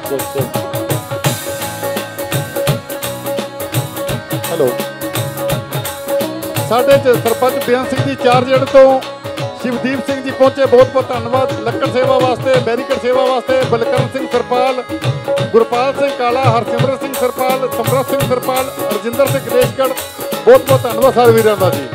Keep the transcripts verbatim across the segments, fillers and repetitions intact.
Hello साढ़े सरपंच बेअंत सिंह जी चारजड़ तो शिवदीप सिंह जी पहुंचे, बहुत बहुत धन्यवाद। लक्कड़ सेवा वास्ते, बैरीकेड सेवा वास्ते बलकरण सिंह सरपाल, गुरपाल सिंह काला, हरसिमरत सिंह सरपाल, समरत सिंह सरपाल, रजिंदर सिंह देशगढ़, बहुत बहुत धन्यवाद सारे वीरों का जी।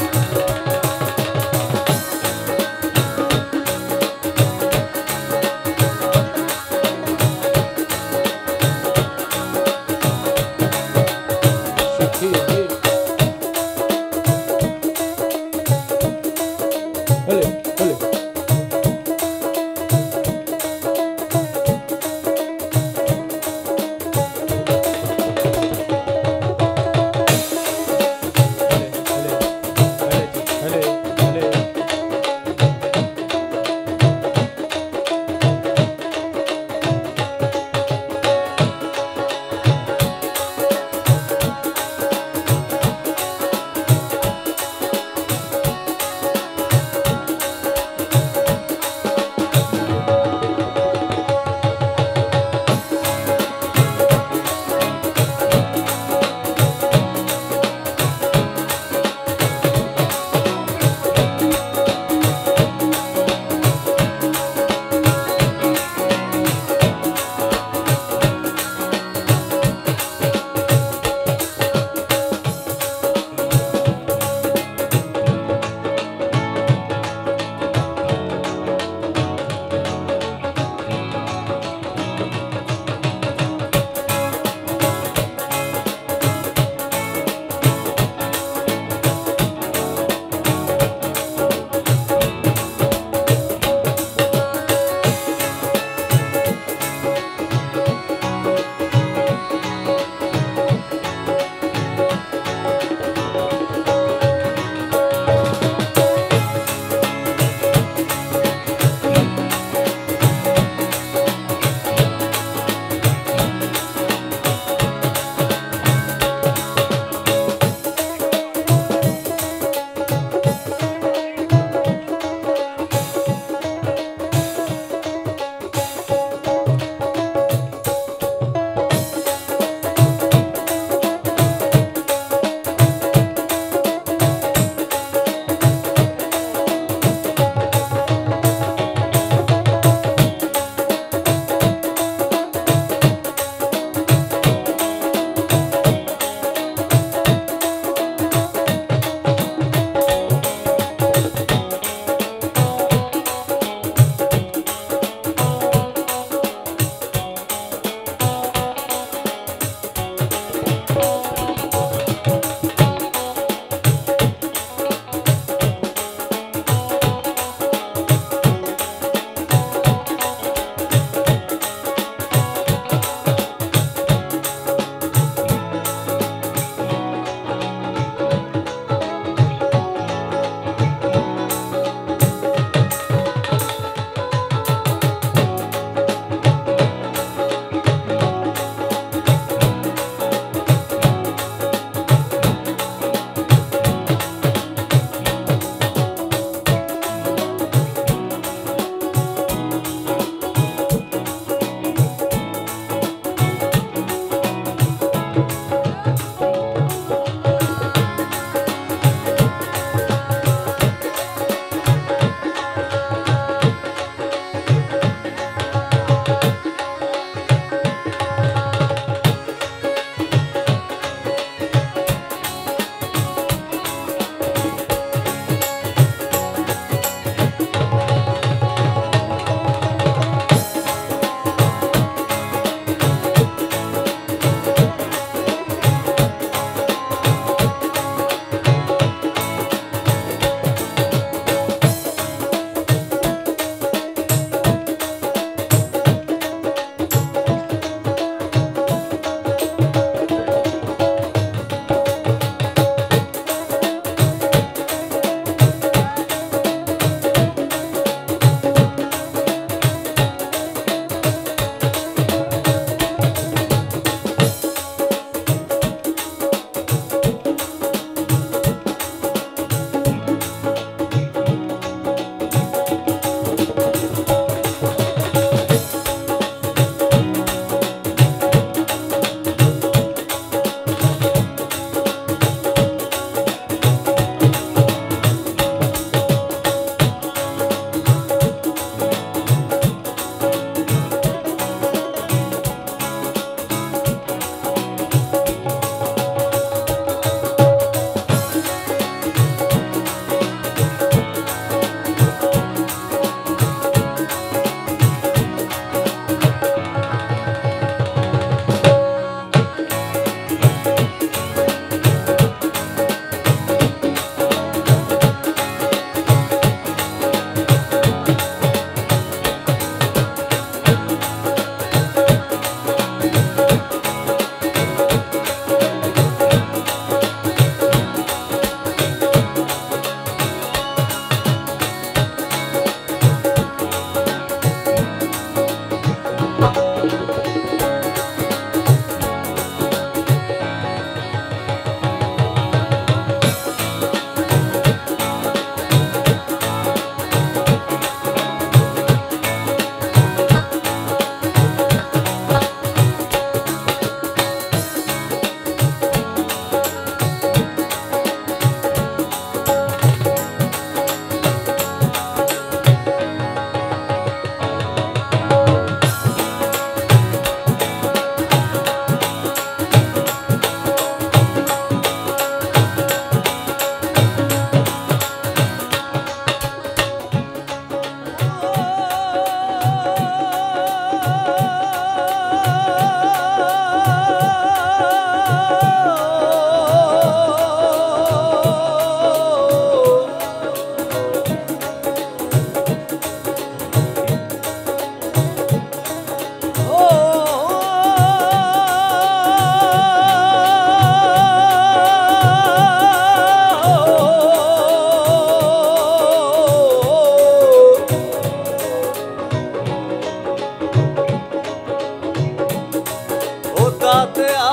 ਦਾਤਿਆ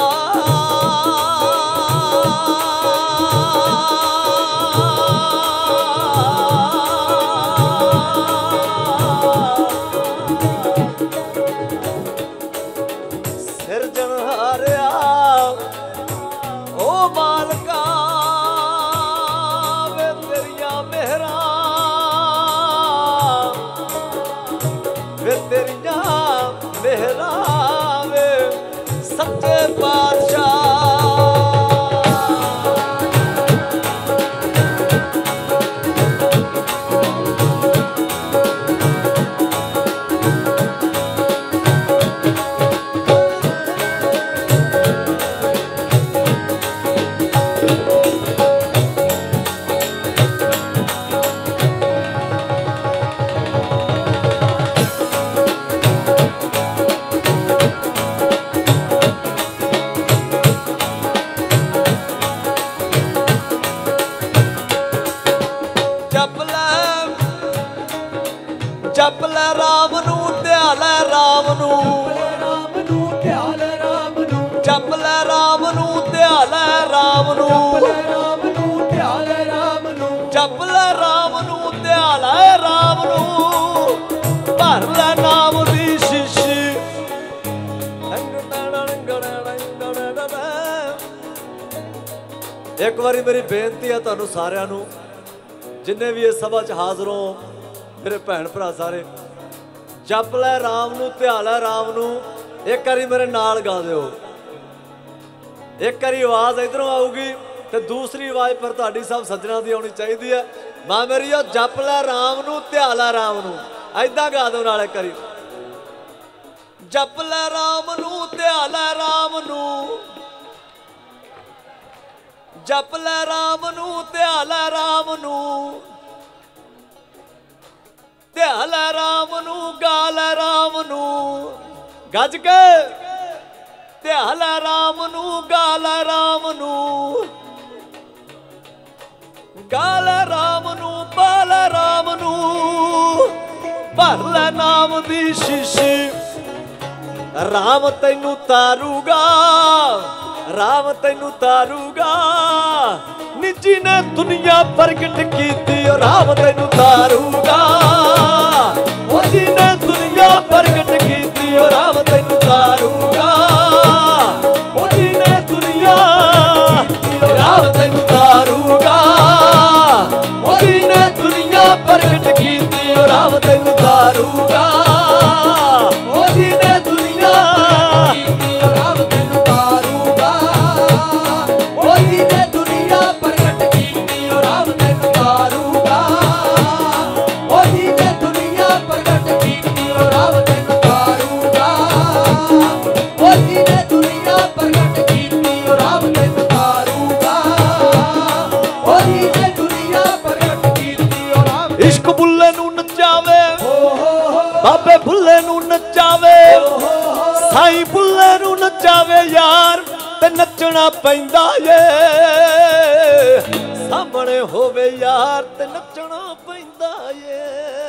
ਸਿਰਜਣਹਾਰਿਆ ਓ ਮਾਲਕਾ ਵੇ ਤੇਰੀਆਂ ਮਿਹਰਾਂ ਵੇ ਤੇਰੀਆਂ ਮਿਹਰਾਂ ਵੇ ਸੱਚੇ ਪਾਤਸ਼ਾਹ ਜਪ ਲੈ ਰਾਮ ਨੂੰ ਧਿਆਲ ਰਾਮ ਨੂੰ ਰਾਮ ਨੂੰ ਧਿਆਲ ਰਾਮ ਨੂੰ ਜਪ ਲੈ ਰਾਮ ਨੂੰ ਧਿਆਲ ਰਾਮ ਨੂੰ ਰਾਮ ਨੂੰ ਧਿਆਲ ਰਾਮ ਨੂੰ ਜਪ ਲੈ ਰਾਮ ਨੂੰ ਧਿਆਲ ਰਾਮ ਨੂੰ ਭਰ ਲੈ ਨਾਮ ਦੀ ਸ਼ੀਸ਼ੀ ਇੱਕ ਵਾਰੀ ਮੇਰੀ ਬੇਨਤੀ ਹੈ ਤੁਹਾਨੂੰ ਸਾਰਿਆਂ ਨੂੰ ਜਿੰਨੇ ਵੀ ਇਸ ਸਭਾ 'ਚ ਹਾਜ਼ਰ ਹੋ मेरे भैन भरा सारे जप लै राम नू ध्याल लै राम नू एक बारी मेरे नाल गा दिओ एक बारी आवाज़ इधरों आऊगी तो दूसरी आवाज़ पर तुहाडी सब सज्जणा दी आउणी चाहीदी है मां मेरी जप लै राम नू ध्याल लै राम नू ऐदां गा दो नाल एक बारी जप लै राम नू ध्याल लै राम नू जप लै राम नू ध्याल लै राम नू ध्याल राम नू गाल राम नू गज के ध्याल राम नू गाल राम नू गाल राम नू बाल राम नू भर लै नाम दी शीशी राम तैनू तारूगा राम तैनू तारूगा निजी ने दुनिया प्रगट की राम तैनू तारूगा जी ने दुनिया प्रगट की राम तैनू तारूगा जी ने दुनिया राम तैनू तारूगा जी ने दुनिया प्रगट की राम तैनू तारूगा जी ने दुनिया राम तैनू तारूगा जी ने दुनिया प्रगट की राम तैनू तारूगा जी ने दुनिया प्रगट की राम तैनू तारूगा जी ने दुनिया प्रगट की राम तैनू तारूगा जी ने दुनिया प्रगट की राम इश्क बुल्ले नू नचावे बाबे बुल्ले नू नचावे साईं बुल्ले नू नचावे यार ते नचना पैंदा ये सामने होवे यार ते नचना पैंदा ये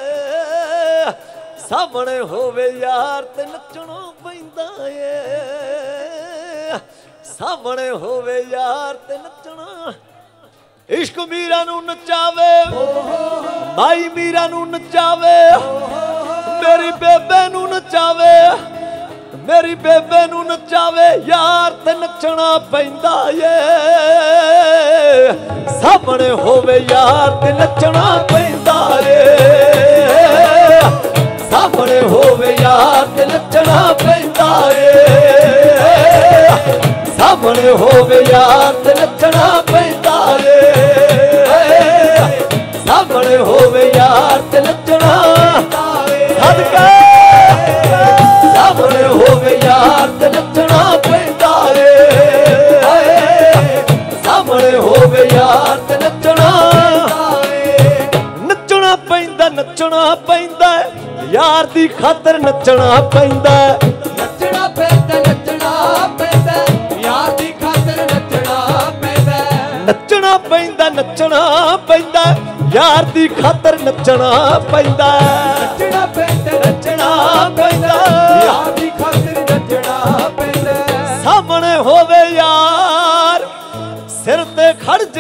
सामने होवे यार ते नचना पैंदा ये सामने होवे यार ते नचना इश्क मीरा नू नचावे माई मीरा नू नचावे मेरी बेबे नू नचावे मेरी बेबे नू नचावे यार ते नचना पैंदा ये सामने होवे यार ते नचना पैंदा ये सामने होवे यार ते नचना पैंदा ये सामने होवे यार ते नचना पैंदा ये सामने होवे यार ते नचना सदका सामने होवे यार ते नचना पैंदा ये सामने होवे यार ते नचना नचना पैंदा नचना पैंदा यार दी खातर नचना पैंदा नचना पैंदा नचना पैंदा यार दी खातर नचना पैंदा नचना पैंदा नचना पैंदा यार दी खातर नचना पैंदा नचना पैंदा नचना पैंदा यार दी खातर नचना पैंदा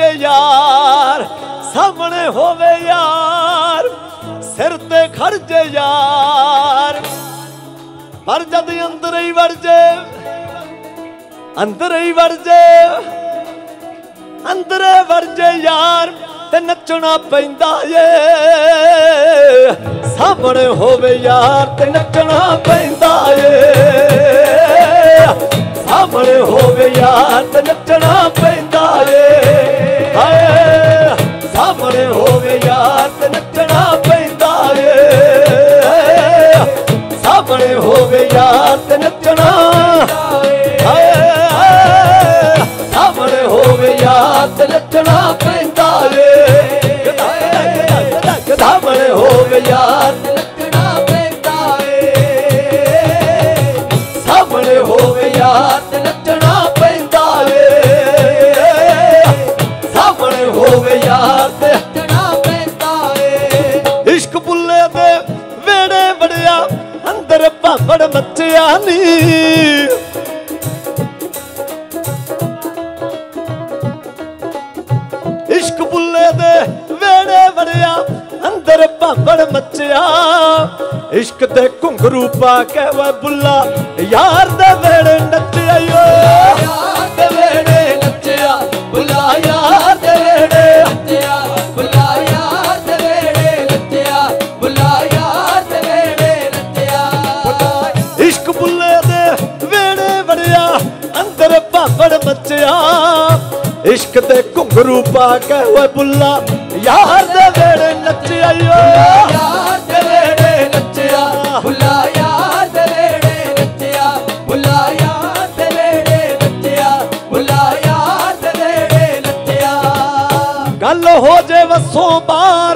यार सामने होवे यार सिर ते खड़ जे यार पर जद अंदर ही वड़ जे अंदर ही वड़ जे अंदर वड़ जे यार ते नचना पैंदा ए सामने होवे यार ते नचना पैंदा ए सामने होवे यार ते नचना पैंदा ए हाय सामने होवे यार ते नचना पैंदा ए सामने होवे यार ते नचना हाय सामने होवे यार ते नचना पैंदा ए सामने होवे यार ते नचना पैंदा ए सामने होवे यार ते नचना पैंदा ए सामने होवे यार ते नचना पैंदा ए इश्क बुल्ले दे वेड़े बड़िया अंदर भावड़ मचिया नी इश्क बुल्ले दे वेड़े बड़िया अंदर भावड़ मचिया इश्क दे घुंघरू पा के वे बुल्ला यार दे वेड़े नचिया यार दे वेड़े नचिया बुल्ला यार दे वेड़े नचिया बुल्ला यार दे वेड़े नचिया बुल्ला यार दे वेड़े नचिया इश्क बुल्ले दे वेड़े बड़िया अंदर भावड़ मचिया इश्क दे घुंघरू पा के वे बुल्ला यार दे वेड़े नचिया यार दे वेड़े नचिया बुल्ला यार दे वेड़े नचिया बुल्ला यार दे वेड़े नचिया बुल्ला यार दे वेड़े नचिया गल हो जे वसों बार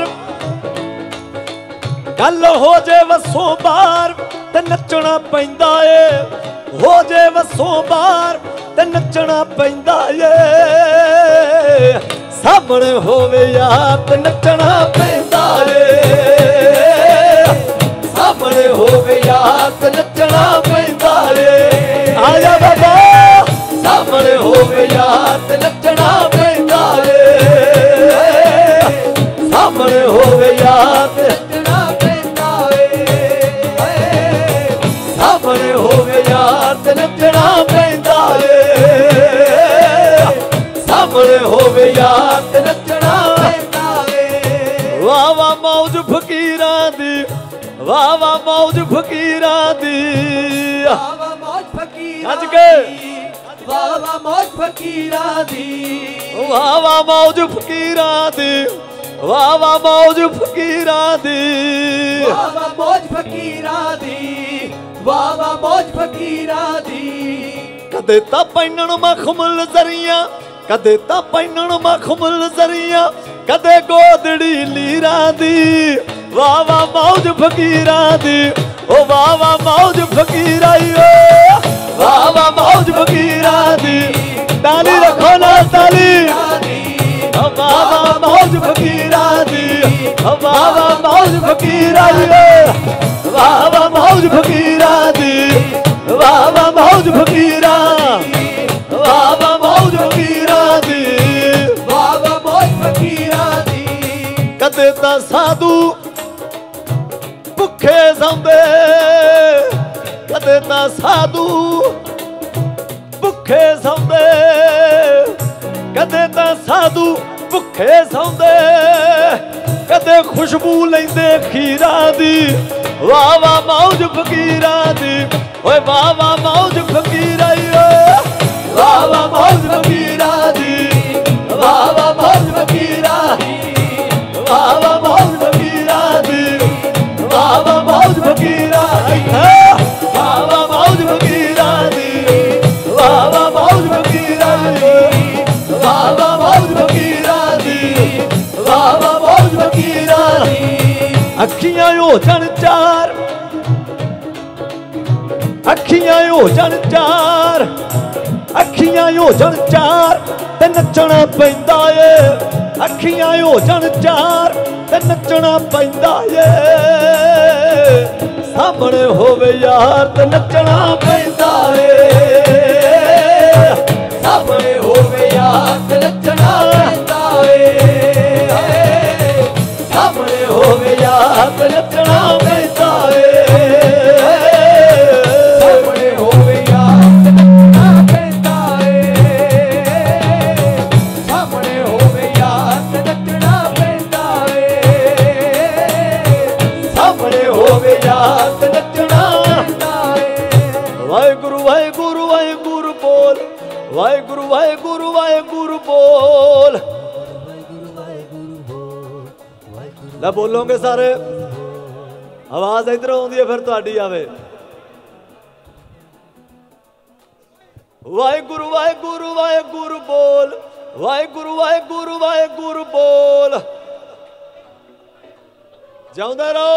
गल हो जे वसों बार ते नचना पैंदा ए हो जे वसों बार ते नचना पैंदा ए सामने होवे यार ते नचना पैंदा ए सामने होवे यार ते नचना पैंदा ए आया बाबा सामने होवे यार ते नचना पैंदा ए सामने होवे यार ते नचना पैंदा ए सामने होवे यार ते नचना पैंदा ए सामने होवे यार ते नचना पैंदा ए वाह वाह मौज फकीरां दी वाह वाह मौज फकीरां दी वाह वाह मौज फकीरां अज के वाह वाह मौज फकीरां दी वाह वाह मौज फकीरां दी वाह वाह मौज फकीरां दी वाह वाह मौज फकीरां दी वाह वाह मौज फकीरां दी कदे ता पैनण मखमल जरिया कदे ता पैनण मखमल जरिया कदे गोदड़ी लीरा दी वाह वाह मौज फकीरां दी ओ वाह वाह मौज फकीरां वाह वाह मौज फकीरां दी ताली रखो ना ताली वाह वाह मौज फकीरां दी वाह वाह मौज फकीरां वाह वाह मौज फकीरां दी वाह वाह मौज फकीरां वाह वाह मौज फकीरां दी वाह वाह मौज फकीरां दी कदे तां साधु भुखे सौंदे कदे तां साधु भुखे सौंदे कदे तां साधु भुखे सौंदे कदे खुशबू लैंदे खीरा दी वाह वाह मौज फकीरां दी ओए वाह वाह मौज फकीरां वाह वाह मौज फकीरां दी वाह वाह मौज फकीरां वाह वाह मौज फकीरां दी वाह वाह मौज फकीरां वाह वाह मौज फकीरां दी वाह वाह मौज फकीरां वाह वाह मौज फकीरां दी वाह वाह मौज फकीरां अखियां हो जन चार अखियां हो जन चार अखियां हो जन चार ते नचना पैंदा ए अखियां हो जन चार ते नचना पैंदा ए सामने होवे यार ते नचना पैंदा ए सामने होवे यार ते नचना पैंदा वाहेगुरु वाहेगुरु वाहेगुरु बोल। ला बोलोगे सारे, आवाज इधर आती है फिर तुहाडी आवे। वाहेगुरु वाहेगुरु वाहेगुरु बोल, वाहेगुरु वाहेगुरु वाहेगुरु बोल। जाऊंदा रहो।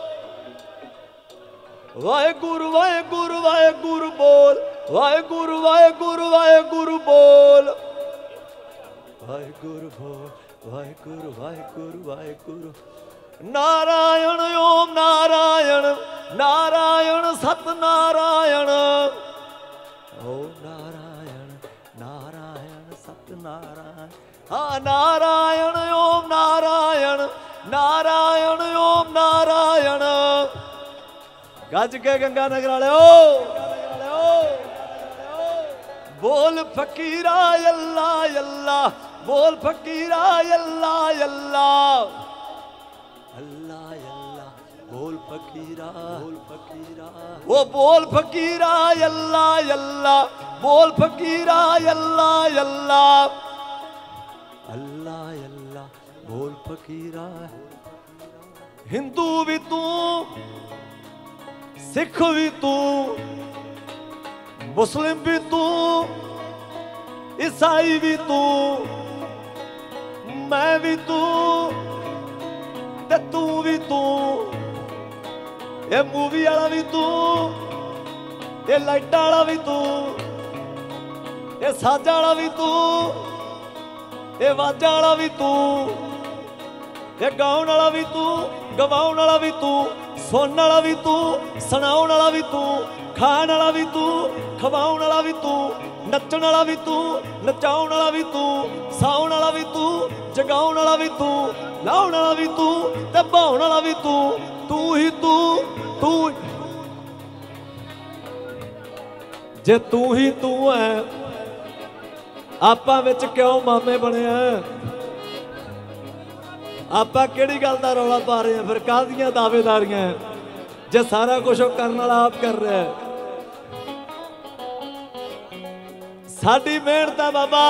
वाहेगुरु वाहेगुरु वाहेगुरु बोल, वाहेगुरु वाहेगुरु वाहेगुरु बोल। वाहेगुरु बोल, वाहेगुरु वाहेगुरु वाहेगुरु। नारायण ओम नारायण, नारायण सतनारायण। ओम नारायण नारायण सतनारायण। हाँ नारायण ओम नारायण, नारायण ओम नारायण। गज के गंगा नगर वाले ओ, बोल फकीरा अल्लाह अल्लाह, बोल फकीरा अल्लाह अल्लाह अल्लाह अल्लाह। बोल फकीरा, बोल फकीरा, वो बोल फकीरा अल्लाह अल्लाह, बोल फकीरा अल्लाह अल्लाह अल्लाह अल्लाह। बोल फकीरा। हिंदू भी तू, सिख भी तू, मुस्लिम भी तू, ईसाई भी तू, मैं भी तू, ते तू भी तू। ये मूवी वाला भी तू, ये लाइटा वाला भी तू, ये साजा वाला भी तू, ये वाजा वाला भी तू, ये गाउन वाला भी तू, गवाउन वाला भी तू, सुनने वाला भी तू, सुनाउन वाला भी तू, खाण वाला भी तू, खवाउन वाला भी तू, नचण वाला भी तू, नचाउन वाला भी तू, साउन वाला भी तू, जगाउन वाला भी तू, लाउन वाला भी तू, ते भाउन वाला भी तू। तू ही तू, तू जे तू ही तू है, आपां विच क्यों मामे बने हैं? आपां किहड़ी गल दा रौला पा रहे हैं? फिर काहदियां दावेदारियां हैं जे सारा कुछ करने वाला आप कर रहा है? साडी मेहनत है बाबा।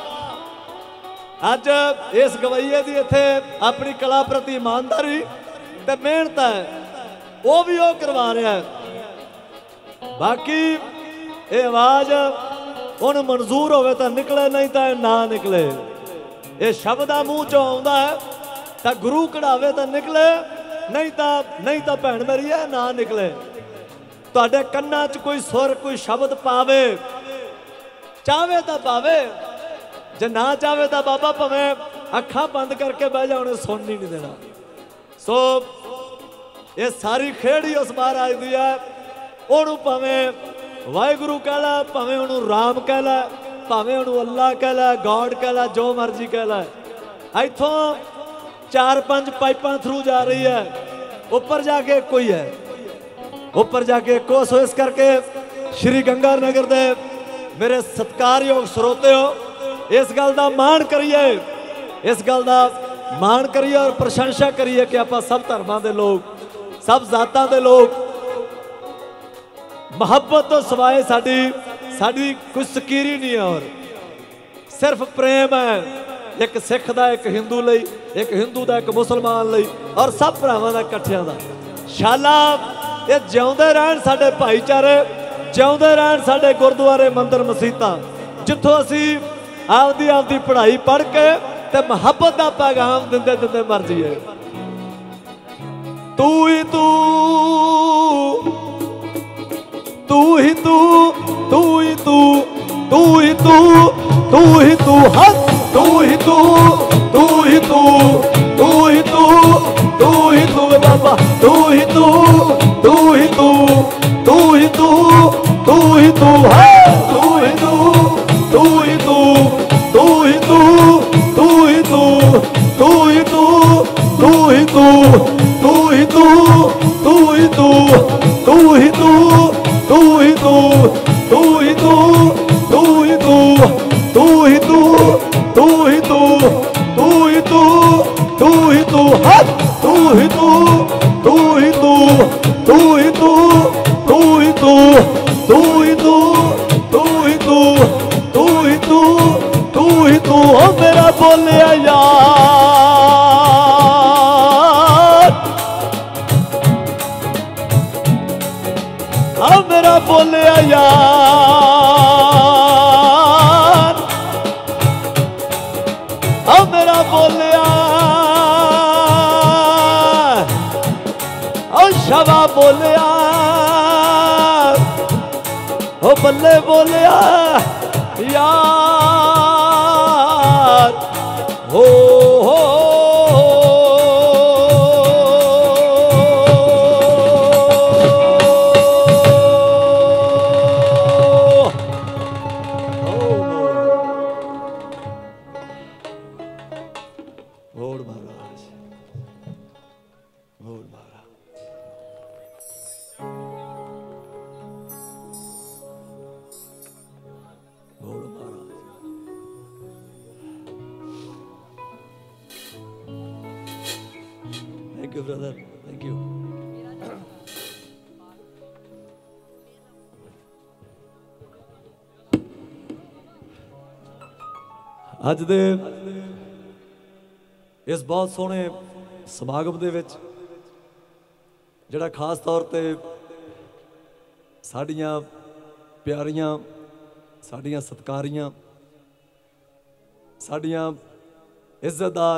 अज इस गवैये दी इत्थे अपनी कला प्रति ईमानदारी ते मेहनत है, वो भी वो करवा रहा है। बाकी ये आवाज उन मंजूर होवे तो निकले, नहीं तो ना निकले। ये शब्द मूँह चो आउंदा है तो गुरु कढ़ावे तो निकले, नहीं तो नहीं तो भैन मेरी है ना निकले। तुहाडे कन्ना च कोई सुर, कोई शब्द पावे, चाहे तो पावे, जे ना चाहे तो बाबा भावें अखा बंद करके बह जाओ, सुन ही नहीं देना। सो ये सारी खेड़ ही उस महाराज दी है। ओनू भावें वाहिगुरु कह लै, भावें ओनू राम कह लै, भावें ओनू अल्लाह कह लै, गॉड कह लै, जो मर्जी कह लै। इथों चार पांच पाइपां थ्रू जा रही है, ऊपर जाके कोई है, ऊपर जाके को। सो इस करके श्री गंगा नगर दे मेरे सत्कारयोग स्रोते हो, इस गल का मान करिए, इस गल का मान करिए और प्रशंसा करिए कि आप सब धर्मां दे लोग, सब जातां दे लोग, मुहब्बत तो सवाए साडी साडी कुछ सकीरी नहीं है, और सिर्फ प्रेम है। एक सिख दा, एक हिंदू लई, एक हिंदू दा, एक मुसलमान लई, और सब भरावां दा इकट्ठियां दा। शाला ये जिउंदे रहन साडे भाईचारे, जिउंदे रहन साडे गुरुद्वारे, मंदिर, मसीतां, जिथों असीं आपदी आपदी पढ़ाई पढ़ के ते मुहब्बत दा पैगाम दिंदे दिंदे मर जाइए। तू ही तू, तू ही तू, तू ही तू, तू ही तू, तू ही तू, हद तू ही तू, तू ही तू, तू ही तू, तू ही तू बाबा, तू ही तू, तू ही तू, तू ही तू, तू ही तू, है तू ही तू, तू ही तू, तू ही तू, तू ही तू, तू ही तू, तू ही तू, तू ही तू, तू ही तू, तू ही तू, तू ही तू, तू ही तू, तू ही तू, तू ही तू, तू ही तू, तू ही तू, तू ही तू, हद तू ही तू, तू ही तू, तू ही बोलिया ओ बल्ले बोलिया यार हो हो Thank you, brother. Thank you. ਅੱਜ ਦੇ ਇਸ ਬਹੁਤ ਸੋਹਣੇ ਸਮਾਗਮ ਦੇ ਵਿੱਚ ਜਿਹੜਾ ਖਾਸ ਤੌਰ ਤੇ ਸਾਡੀਆਂ ਪਿਆਰੀਆਂ ਸਾਡੀਆਂ ਸਤਿਕਾਰੀਆਂ ਸਾਡੀਆਂ ਇੱਜ਼ਤਦਾਰ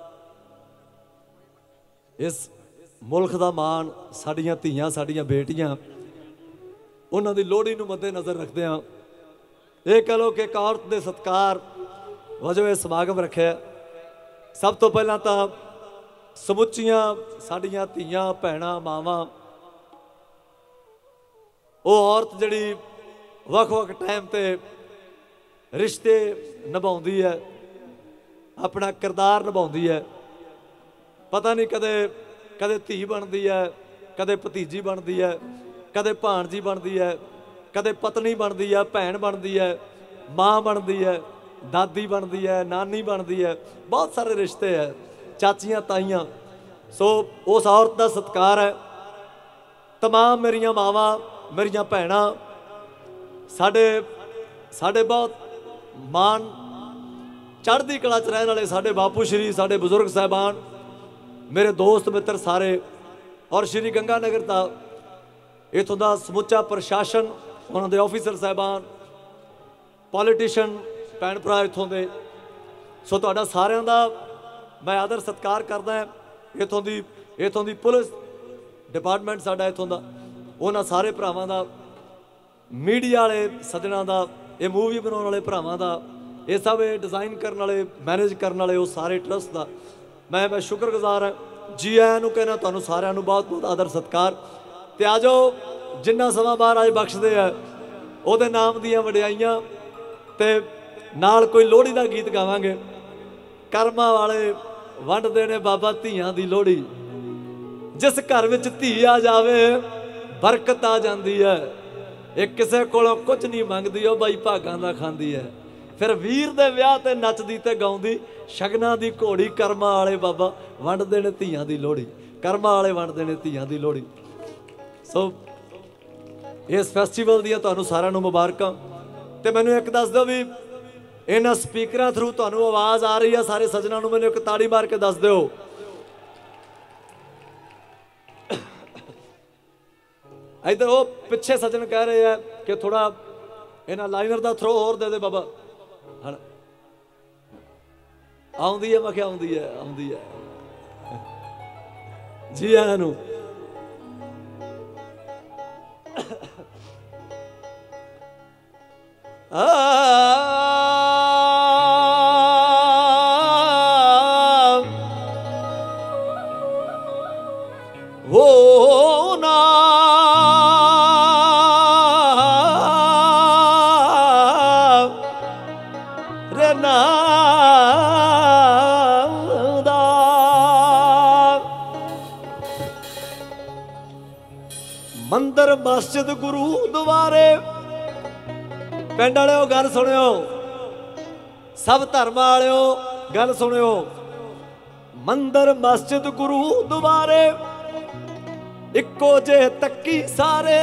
इस मुल्क का मान साड़ियाँ धीयां साड़ियाँ बेटियां उन्होंने लोहड़ी नूं मद्देनज़र रखते हैं ये कह लो कि एक औरत के सत्कार वजों ये समागम रखे। सब तो पहला तो समुचियां साड़ियाँ धीयां भैणां मावां वो औरत जिहड़ी वख वख टाइम ते रिश्ते निभाउंदी है अपना किरदार निभाउंदी है। पता नहीं कदे कदे धी बनती है कदे भतीजी बनती है कदे भाणजी बनती है कदे पत्नी बनती है भैन बनती है माँ बनती है दादी बनती है नानी बनती है बहुत सारे रिश्ते है चाचियाँ ताइयाँ। सो उस औरत का सत्कार है। तमाम मेरिया मावां मेरिया भैणां साडे साडे बहुत मान चढ़दी कला च रहने वाले साडे बापू श्री साडे बुजुर्ग साहबान मेरे दोस्त मित्र सारे और श्री गंगानगर का इतों का समुचा प्रशासन उन्होंने ऑफिसर साहबान पॉलिटिशियन भैन भरा इतों के सो तुहाडा सारियां दा मैं आदर सत्कार करदा है। इतों की इतों की पुलिस डिपार्टमेंट साडा इतों का उन्होंने सारे भरावां दा मीडिया वाले सज्जणा का ये मूवी बनाने वाले भरावां दा ये सब डिज़ाइन करने वाले मैनेज करने वाले वो सारे ट्रस्ट का मैं मैं शुक्रगुजार हाँ। जी आया नूं कहना तुहानूं सारिआं नूं बहुत बहुत आदर सत्कार ते आ जाओ जिन्ना समा महाराज बख्शदे है उहदे नाम दीआं वडियाइयां ते नाल कोई लोहड़ी दा गीत गावांगे। कर्मां वाले वंडदे ने बाबा धीआं दी लोहड़ी जिस घर विच धी आ जावे बरकत आ जांदी है ये किसे कोलों कुछ नहीं मंगदी ओ बाई भागां दा खांदी है। फिर वीर दे विआह ते नचदी ते गाउंदी शगना दी घोड़ी कर्मा वाले बाबा वंडदे ने धीआं दी लोहड़ी कर्मा वाले वंडदे ने धीआं दी लोहड़ी। सो इस फैसटीवल दियां तुहानूं सारिआं नूं मुबारकां ते मैनूं एक दस दो भी इन्हां स्पीकरां थ्रू तुहानूं आवाज़ आ रही है सारे सज्जनां नूं मैनूं एक ताड़ी मार के दस दिओ। इधर वो पिछे सज्जन कह रहे हैं कि थोड़ा इन्हां लाइनर का थ्रो होर दे दे बाबा हाँ आउंदी है मैं क्या आउंदी है आउंदी है जी आया नूं वो ना रे ना मंदिर मस्जिद गुरु द्वारे पिंड वाले गल सुनियो सब धर्म वाले गल सुनियो मंदिर मस्जिद गुरु द्वारे इको जे तक्की सारे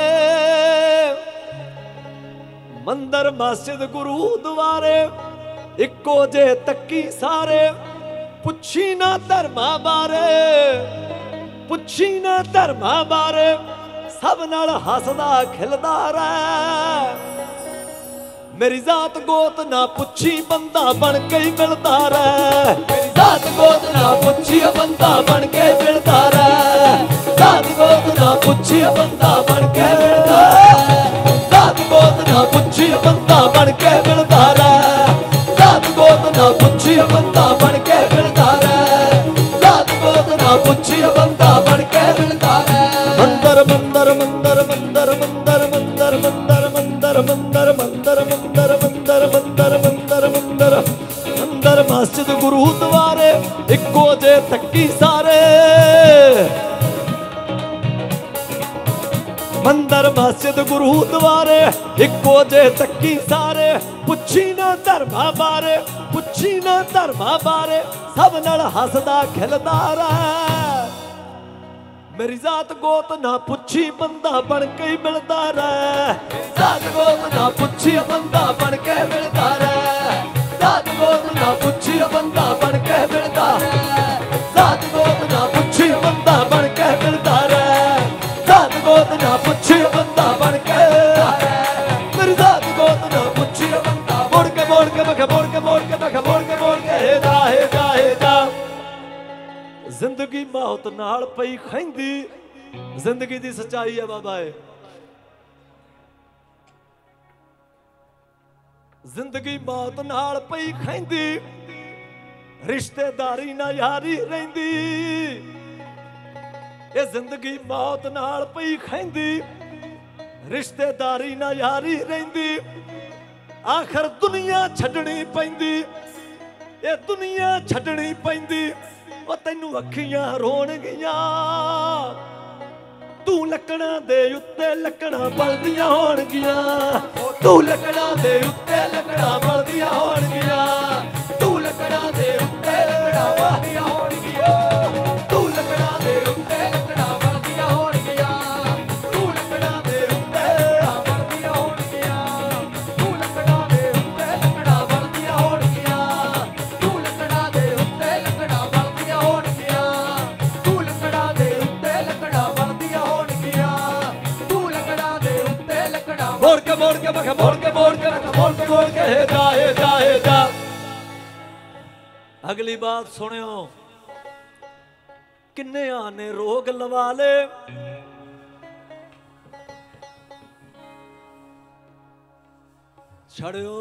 मंदिर मस्जिद गुरु द्वारे इको जे तक्की सारे पुछी ना धर्मा बारे पुछी ना धर्मा बारे सब नाल हसदा खिलदा रह मेरी जात गोत ना पुछी बंदा बन के मिलता रह मेरी जात गोत ना पुछी बंदा बन के मिलता रह जात गोत ना पुछी बंदा बन के मिलदा रे जात गोत ना पुछी बंदा बन के मिलदा रे जात गोत ना पुछी बंदा बन के मिलदा रे जात गोत ना पुछी बंदा बन के मिलदा रे मंदर मंदर मंदर मंदर मंदर मंदर मंदर मंदर मंदर मंदर मंदर मंदर मंदर मंदर मंदर मंदर मस्जिद गुरुद्वारे इक्को जे तक्की सारे मंदर मस्जिद गुरुद्वारे इक्को जे तक्की सारे पुछी ना धर्मा बारे पुछी ना धर्मा बारे सब नाल हसदा खिलदा रहे मेरी जात गोत ना पुछी बंदा बन के ही मिलदा रहे जात गोत ना पुछी बंदा बन के मिलदा रहे जात गोत ना पुछी बंदा बन के मिलदा रहे जात गोत ना पुछी बंदा बन के मिलदा रहे जात गोत ना पुछी बंदा बन के मेरी जात गोत ना पुछी बंदा मोड़ के मोड़ के मख मोड़ के मोड़ के मख मोड़ के मोड़ के हे जा हे जा हे जा जिंदगी मौत नाल पई खैंदी जिंदगी दी सच्चाई है बाबा है जिंदगी मौत नाल पई खैंदी रिश्तेदारी ना यारी रहिंदी ये जिंदगी मौत नाल पई खैंदी रिश्तेदारी ना यारी रहिंदी आखिर दुनिया छड्डनी पैंदी ये दुनिया छड्डनी पैंदी ओ तैनू अखियां रोणगियां तू लकड़ा दे उत्ते लकड़ा बलदियां होणगियां तू लकड़ा दे उत्ते लकड़ा बलदियां होणगियां तू लकड़ा दे उत्ते लकड़ा बलदियां होणगियां तू लकड़ा दे उत्ते लकड़ा बलदियां होणगियां तू लकड़ा दे उत्ते बलदियां होणगियां तू लकड़ा दे उत्ते लकड़ा बलदियां होणगियां तू लकड़ा दे उत्ते लकड़ा बलदियां होणगियां तू लकड़ा दे उत्ते लकड़ा बलदियां होणगियां तू लकड़ा दे उत्ते लकड़ा मोड़ के मोड़ के मख मोड़ के मोड़ के मख मोड़ के मोड़ के हे जा हे जा हे जा अगली बात सुनियो किन्ने आने रोग लवा ले छड़ियो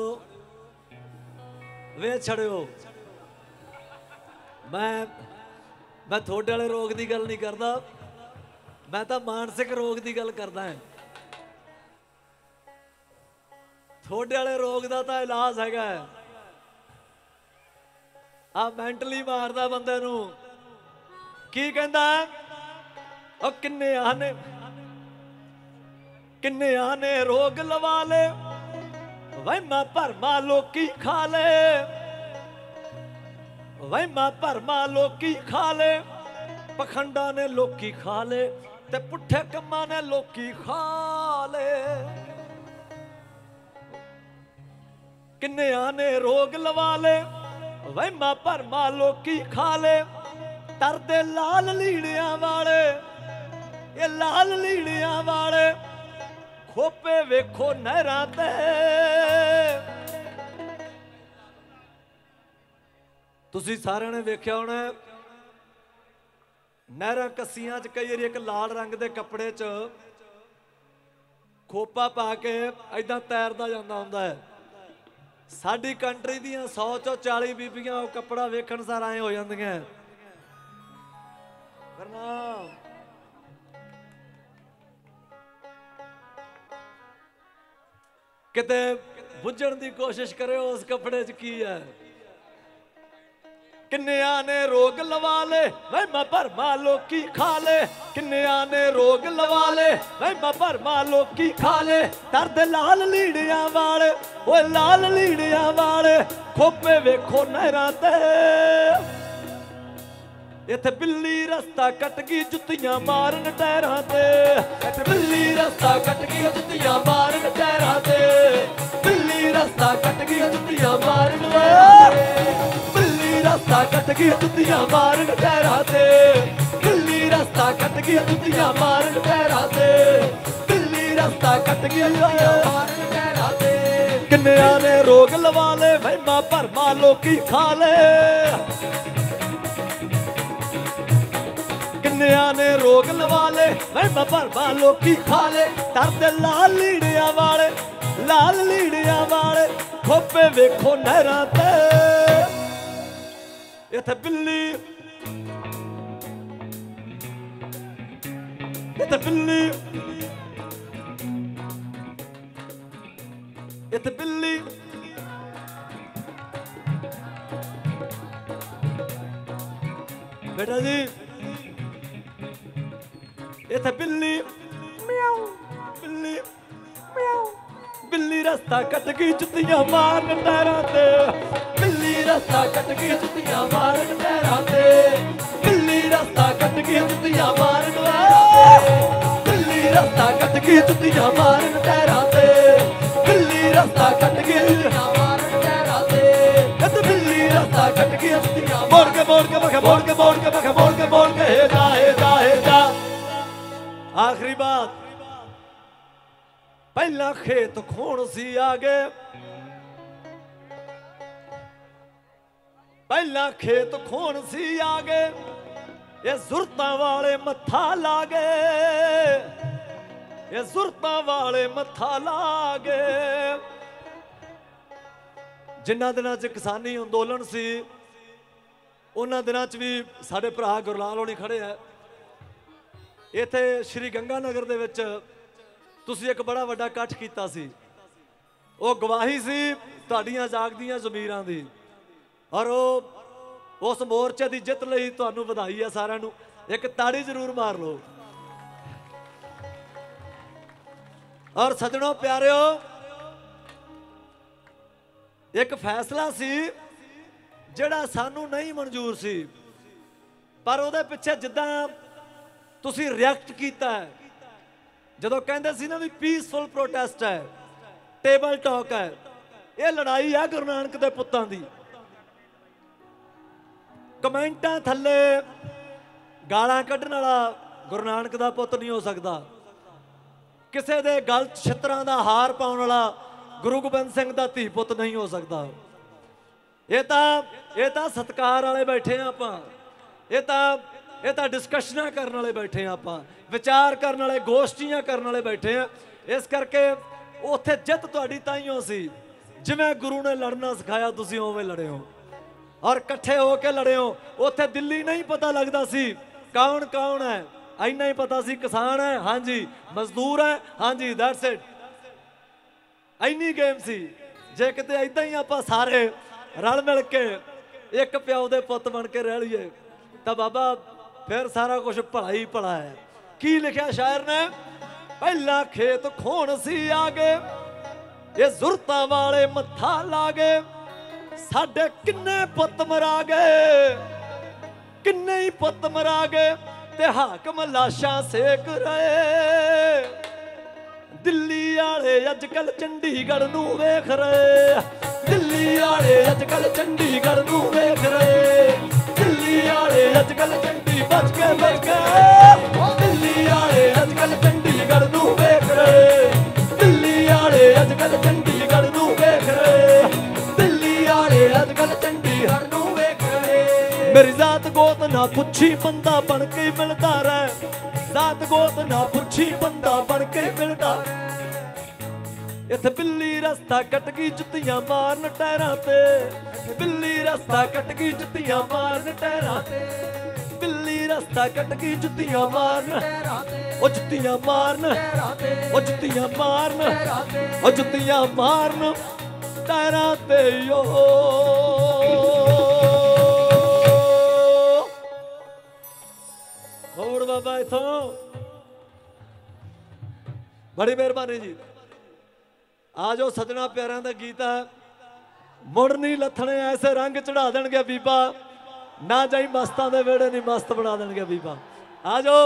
वे छड़ियो मैं मैं थोड़े वाले रोग की गल नहीं करता मैं तो मानसिक रोग की गल करदा है थोड़े वाले रोग का तो इलाज हैगा आ मैंटली मारदा बंदे नू की कहंदा ओ किन्ने आने किन्ने आने रोग लवा ले वहमा भरमा लोकी खा ले वहमा भरमा लोकी खा ले पखंडा ने लोकी खा ले ते पुठे कम्मा ने लोकी खा ले किन्ने आने रोग लवा ले वहमा भरमा लोकी खा ले तरदे लाल लीड़ियां वाले ये लाल लीड़ियां वाले खोपे वेखो नहरां ते तुसी सारे ने वेख्या होना नहरां कस्सियां च कई वारी एक लाल रंग दे कपड़े च खोपा पा के ऐदां तैरदा जांदा हुंदा है साडी कंट्री दियां सौ चो चाली बीबियां वो कपड़ा वेखण सार आए हो जांदियां करना किते बुझण दी कोशिश करे उस कपड़े च की है किन्निया ने रोग लवा ले वहमा भरमा लोकी खा ले किन्निया ने रोग लवा ले वहमा भरमा लोकी खा ले दर्द लाल लीड़ियां वाले ओ लाल लीड़ियां वाले खोपे वेखो नहरां ते इत्थे बिल्ली रस्ता कट गई जुत्तियां मारन टैरां ते इत्थे बिल्ली रस्ता कट गई जुत्तियां मारन टैरां ते बिल्ली रस्ता कट गई जुत्तियां मारन बिल्ली रस्ता कट गई जुत्तियां मारन टैरां ते बिल्ली रस्ता कट गई जुत्तियां मारन टैरां ते बिल्ली रस्ता कट गई जुत्तियां मारन टैरां ते किन्नियां ने रोग लवा ले वहमा भरमा लोकी खा ले जिन्निया ने रोग लवा ले वह भरवा लोकी खा ले तरते लाल लीड़िया वाले लाल लीड़िया वाले खोपे वेखो नहरां ते इत्थे बिल्ली इत्थे बिल्ली इत्थे बिल्ली बेटा जी इत्थे बिल्ली म्याऊ बिल्ली म्याऊ बिल्ली रास्ता कट गई जुत्तियां मारन टैरां ते बिल्ली रास्ता कट गई जुत्तियां मारन टैरां ते बिल्ली रास्ता कट गई जुत्तियां मारन बिल्ली रास्ता कट गई जुत्तियां मारन टैरां ते बिल्ली रास्ता कट गई जुत्तियां मारन टैरां ते इत्थे बिल्ली रास्ता कट गई जुत्तियां मोड़ के मोड़ के मखे मोड़ के मोड़ के मखे मोड़ के मोड़ के हे जा हे जा हे जा। आखिरी बात पहला खेत खोण सी आगे पहला खेत खोण सी आगे ये सुरतां वाले मत्था लागे ये सुरतां वाले मत्था लागे। जिन्ना दिनां च किसानी अंदोलन सी उन्हां दिनां च भी साडे भरा गुरलाल होनी खड़े है इत्थे श्री गंगानगर दे विच तुसीं एक बड़ा वड्डा इकट्ठ कीता सी वो गवाही सी तुहाडीआं जागदियां ज़मीरां दी और वो उस मोर्चे की जित लई तुहानूं वधाई है सारिआं नूं एक ताड़ी जरूर मार लो। और सजणों प्यारिओ एक फैसला सी जिहड़ा सानूं नहीं मंजूर सी पर उहदे पिछे जिद्दां तुसीं रिएक्ट कीता है जदों कहंदे सी ना भी पीसफुल प्रोटेस्ट है टेबल टॉक है ये लड़ाई है गुरु नानक दे पुत्तां दी। कमेंटां थल्ले गालां कड्ढण वाला गुरु नानक दा पुत्त नहीं हो सकदा किसे दे गल छित्तरां दा हार पाउण वाला गुरु गोबिंद सिंह दा धी पुत्त नहीं हो सकदा। ये तां ये तां सत्कार वाले बैठे हैं आपां ये तां ये तां डिस्कशनां करन वाले बैठे हैं आपां विचार करन वाले गोष्ठियां करन वाले बैठे हैं। इस करके उत्थे जित तुहाडी ताईयों सी जिवें गुरु ने लड़ना सिखाया तुसीं उवें लड़े हो और कट्ठे होके लड़े हो। उत्थे दिल्ली नहीं पता लगदा सी कौन कौन है इन्ना ही पता सी किसान है हाँ जी मजदूर है हाँ जी दैट्स इट इन्नी गेम सी। जे किते इदां ही आपां सारे रल मिल के एक प्याओ दे पुत्त बन के रह लीए तां बाबा फिर सारा कुछ भला ही भला है। की लिखिया शायर ने पहला खेत खोण सी आगे ये जुरतां वाले मत्था लागे साडे किन्ने पुत्त मरा गए किन्ने ही पुत्त मरा गए ते हाकम लाशां सेक रहे दिल्ली आले अजकल चंडीगढ़ नूं वेख रहे दिल्ली आले अजकल चंडीगढ़ नूं वेख रहे दिल्ली आले अजकल चंडी बच के बच के दिल्ली आले अजकल चंडीगढ़ नूं वेख रहे दिल्ली आले अजकल चंडीगढ़ नूं वेख रहे दिल्ली आले अजकल चंडीगढ़ नूं वेख रहे। मेरी जात गोत ना पुछी बंदा बन के मिलदा रहे जात गोत ना पुछी बंदा बन के मिलदा इत्थे बिल्ली रास्ता कट गई जुत्तियां मारन टैरां ते बिल्ली रास्ता कट गई जुत्तियां मारन टैरां ते बिल्ली रास्ता कट गई जुत्तियां मारन ओ जुत्तियां मारन ओ जुत्तियां मारन ओ जुत्तियां मारन टैरां ते यो होड़ बाबा इथों बड़ी मेहरबानी जी। आ जाओ सजना प्यारिਆਂ ਦਾ गीत है मुड़ नहीं लथने ऐसे रंग चढ़ा देणगे बीबा ना जाई मस्तां दे वेड़े नहीं मस्त बना देणगे बीबा आ जाओ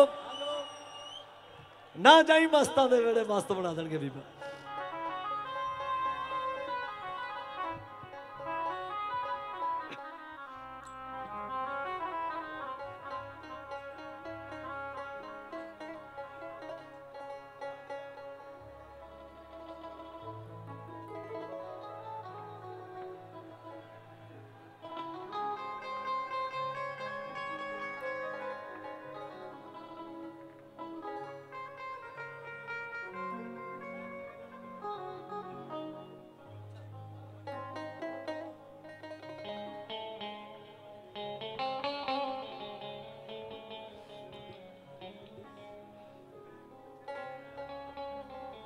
ना जाई मस्तां दे वेड़े मस्त बना देणगे बीबा।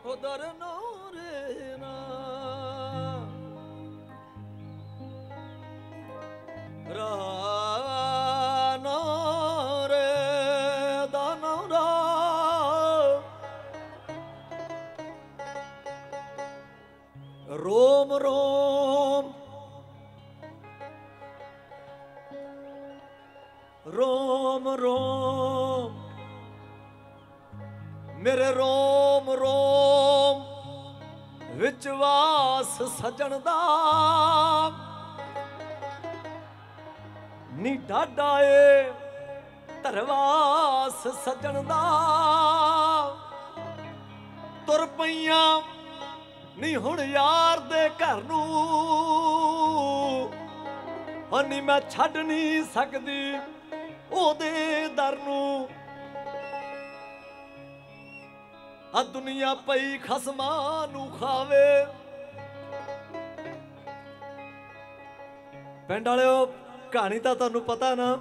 ਉਦਰ ਨੋਰੇ ਨਾ ਰਾ ਨੋਰੇ ਦਾ ਨੋਰਾ रोम रोम रोम रोम मेरे रोम रोम विच वास सजन दा नी डाडा ए धरवास सजन दा तुर पईयां नी हुण यार दे घर नूं नी मैं छड्ड नहीं सकदी ओदे दर नूं आ दुनिया पई खसमां नूं खावे पिंड वालिओ कहानी तां तुहानूं पता ना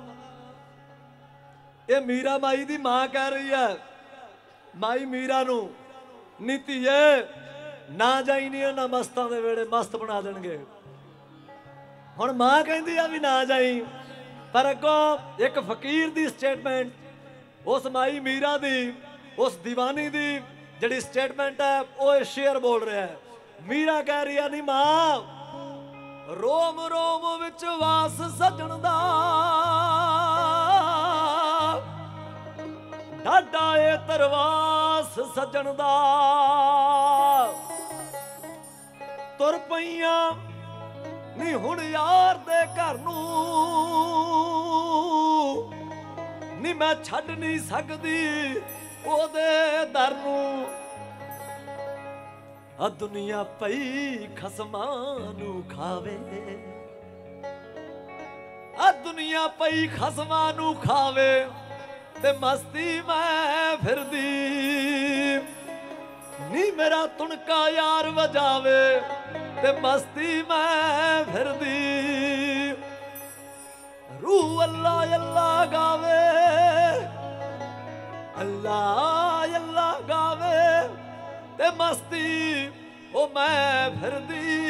ये मीरा माई दी मां कह रही है माई मीरा नूं नी धीए ना जाई नहीं ना मस्तां दे वेड़े मस्त बना देणगे हुण मां कहंदी आ भी ना जाई पर अगों एक फकीर दी स्टेटमेंट उस माई मीरा दी उस दीवानी दी जिहड़ी स्टेटमेंट है वो शेर बोल रहा है मीरा कह रही है नी मां रोम रोम विच वास सजन दा डाडा ए तरवास सजन दा तुर पईयां नी हुण यार दे घर नूं नी मैं छड्ड नहीं सकदी ओदे दर नूं आ दुनिया पई खसमां नूं खावे आ दुनिया पई खसमां नूं खावे ते मस्ती मैं फिरदी नी मेरा तुणका यार वजावे ते मस्ती मैं फिरदी रूह अल्लाह अल्लाह गावे अल्लाह अल्लाह गावे ते मस्ती ओ मैं फिरदी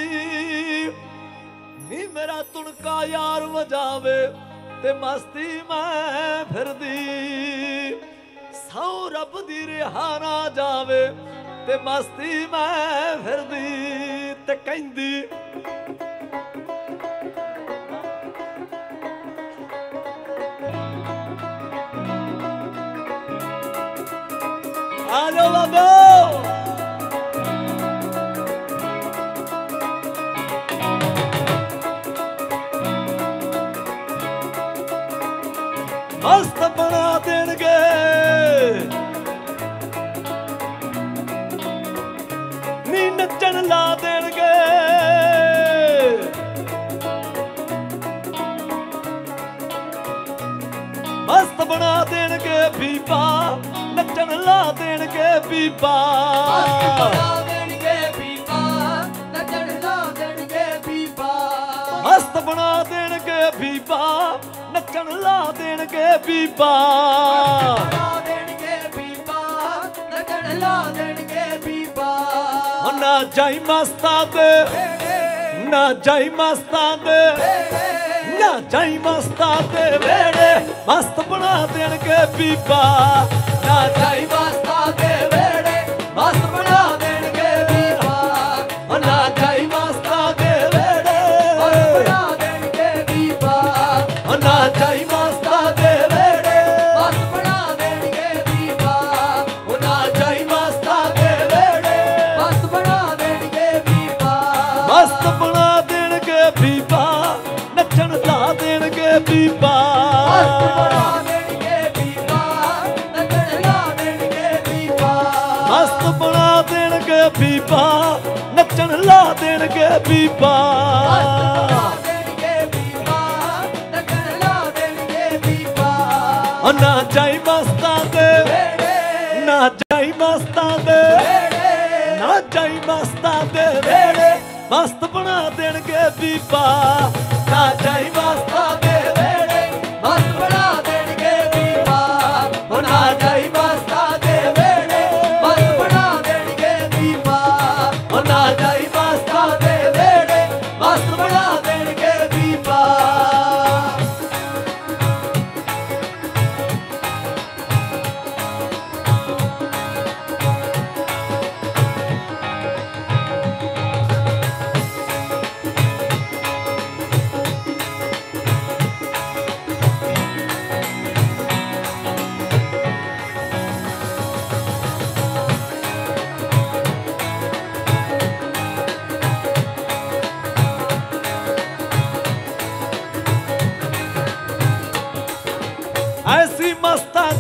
नी मेरा तुणका यार वजावे ते मस्ती मैं फिरदी सौ रब दी रिहा ना जावे ते मस्ती मैं फिरदी ते कहंदी आ जाओ बाबा मस्त बना देंगे नी नचन ला देंगे मस्त बना देंगे बीबा नचन ला देंगे बीबा मस्त बना देंगे बीबा नचन ला देंगे बीबा ना जाई मस्ता दे ना जाई मस्ता दे ना जाई मस्ता दे वेड़े मस्त बना देंगे बीबा ना जाई मस्ता दे वेड़े मस्त बना देंगे बीबा ना जाई मस्ता दे वेड़े मस्त बना देंगे बीबा ना जाई मस्ता दे वेड़े मस्त बना देंगे बीबा ना जाई मस्ता दे वेड़े मस्त बना देंगे बीबा मस्त बना देंगे बीबा नचन ला देंगे बीबा मस्त बना देंगे बीबा नचन ला देंगे बीबा ना जाई मस्ता दे ना जाई मस्ता दे ना जाई मस्ता दे वेड़े मस्त बना देंगे बीबा ना जाई मस्ता दे वेड़े मस्त बना देंगे बीबा ना जाई मस्ता दे वेड़े मस्त बना देंगे बीबा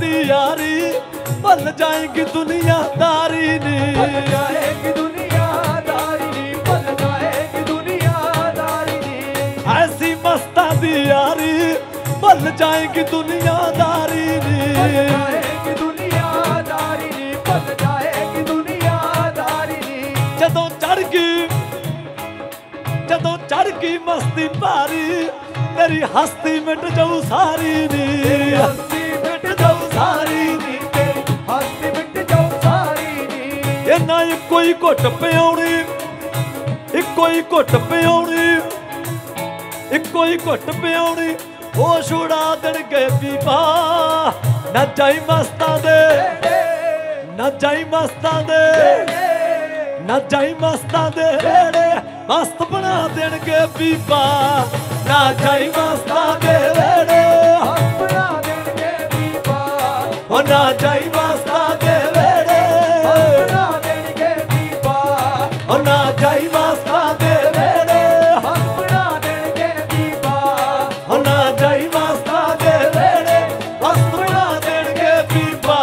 दी यारी भुल जाएगी दुनियादारी नी भुल जाएगी दुनियादारी नी भुल जाएगी दुनियादारी नी ऐसी मस्ता दी यारी भुल जाएगी दुनियादारी नी भुल जाएगी दुनियादारी नी भुल जाएगी दुनियादारी नी जदों चढ़ गई जदों चढ़ गई मस्ती भारी तेरी हस्ती मिट जाऊ सारी नी हस्ती मिट जाऊ सारी नी तेरी हस्ती मिट जाऊ सारी नी इन्ना इक्को ही घुट पियाउणी इक्को ही घुट पियाउणी इक्को ही घुट पियाउणी होश उड़ा देणगे पीपा ना जाई मस्तां दे ना जाई मस्तां दे ना जाई मस्तां दे वेड़े मस्त बना देणगे पीपा ना जाई मस्तां दे वेड़े बना देंगे पीपा ओ ना जाई मस्तां दे वेड़े बना देंगे पीपा ओ ना जाई मस्तां दे वेड़े बना देंगे पीपा ओ ना जाई मस्तां दे वेड़े मस्त बना देणगे पीपा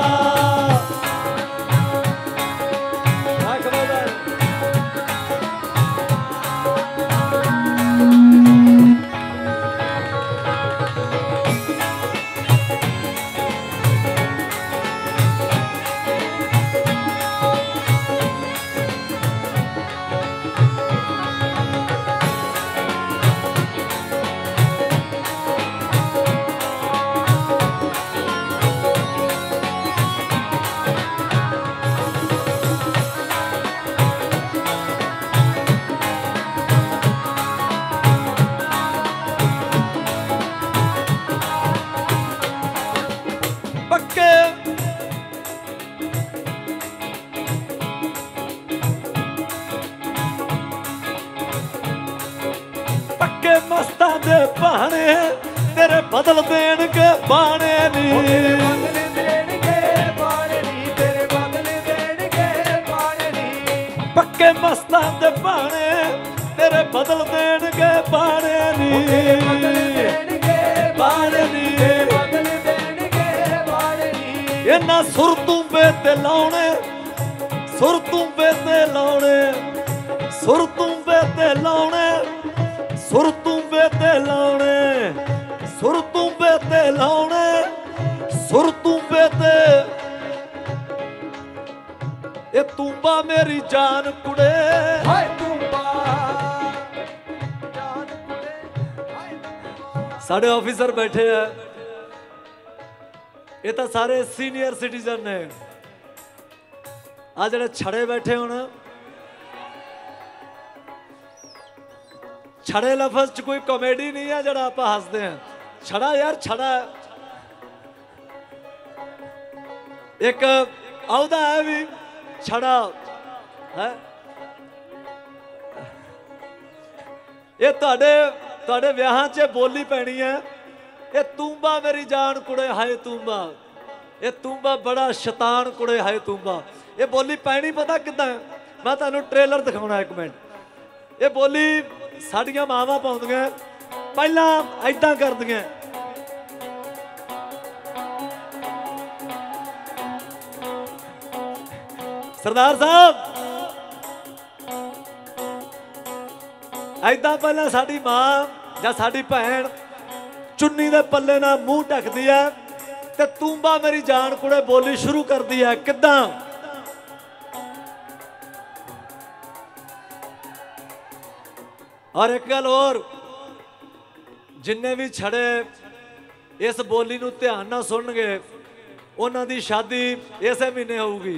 पक्के पक्के मस्तां दे बहाने तेरे बदल देणगे बाणे नी बदले देंगे बाणे नी तेरे बदले देंगे बाणे नी पक्के मस्तां दे बहाने तेरे बदल देणगे बाणे नी बदले देंगे बाणे नी बदले देंगे बाणे नी इन्ना सुर तूंबे ते लाउणे सुर तूंबे ते लाउणे सुर तूंबे ते लाउणे सुर तूंबे ते लाउणे सुर तूंबे ते लाउणे सुर तूंबे ते ए तूंबा मेरी जान कुड़े हाय तूंबा जान कुड़े हाय साढ़े ऑफिसर बैठे हैं ये तो सारे सीनियर सिटीजन ने आ जेडे छड़े बैठे हो ना छड़े लफज च कोई कॉमेडी नहीं है जरा आप हंसते हैं छड़ा यार छड़ा एक औदा है भी छड़ा है ये तुहाडे तुहाडे विआहां च बोली पैनी है ये तूंबा मेरी जान कुड़े हाय तूंबा ये तूंबा बड़ा शैतान कुड़े हाय तूंबा ये बोली पैनी पता किदां मैं तुहानू ट्रेलर दिखाउणा एक मिनट ये बोली साडियां मावां पाउंदियां पहला ऐदां करदियां सरदार साहब ऐदां पहला साडी मां जां साडी भैन चुन्नी दे पल्ले नाल मूंह ढकदी है ते तूंबा मेरी जान कुड़े बोली शुरू करदी है किदां और एक गल और जिन्ने भी छड़े इस बोली नूं ध्यान नाल सुनणगे उन्हां दी शादी इसे महीने होगी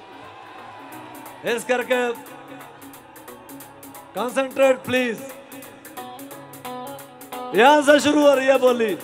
इस करके कंसंट्रेट प्लीज यहां से शुरू हो रही है बोली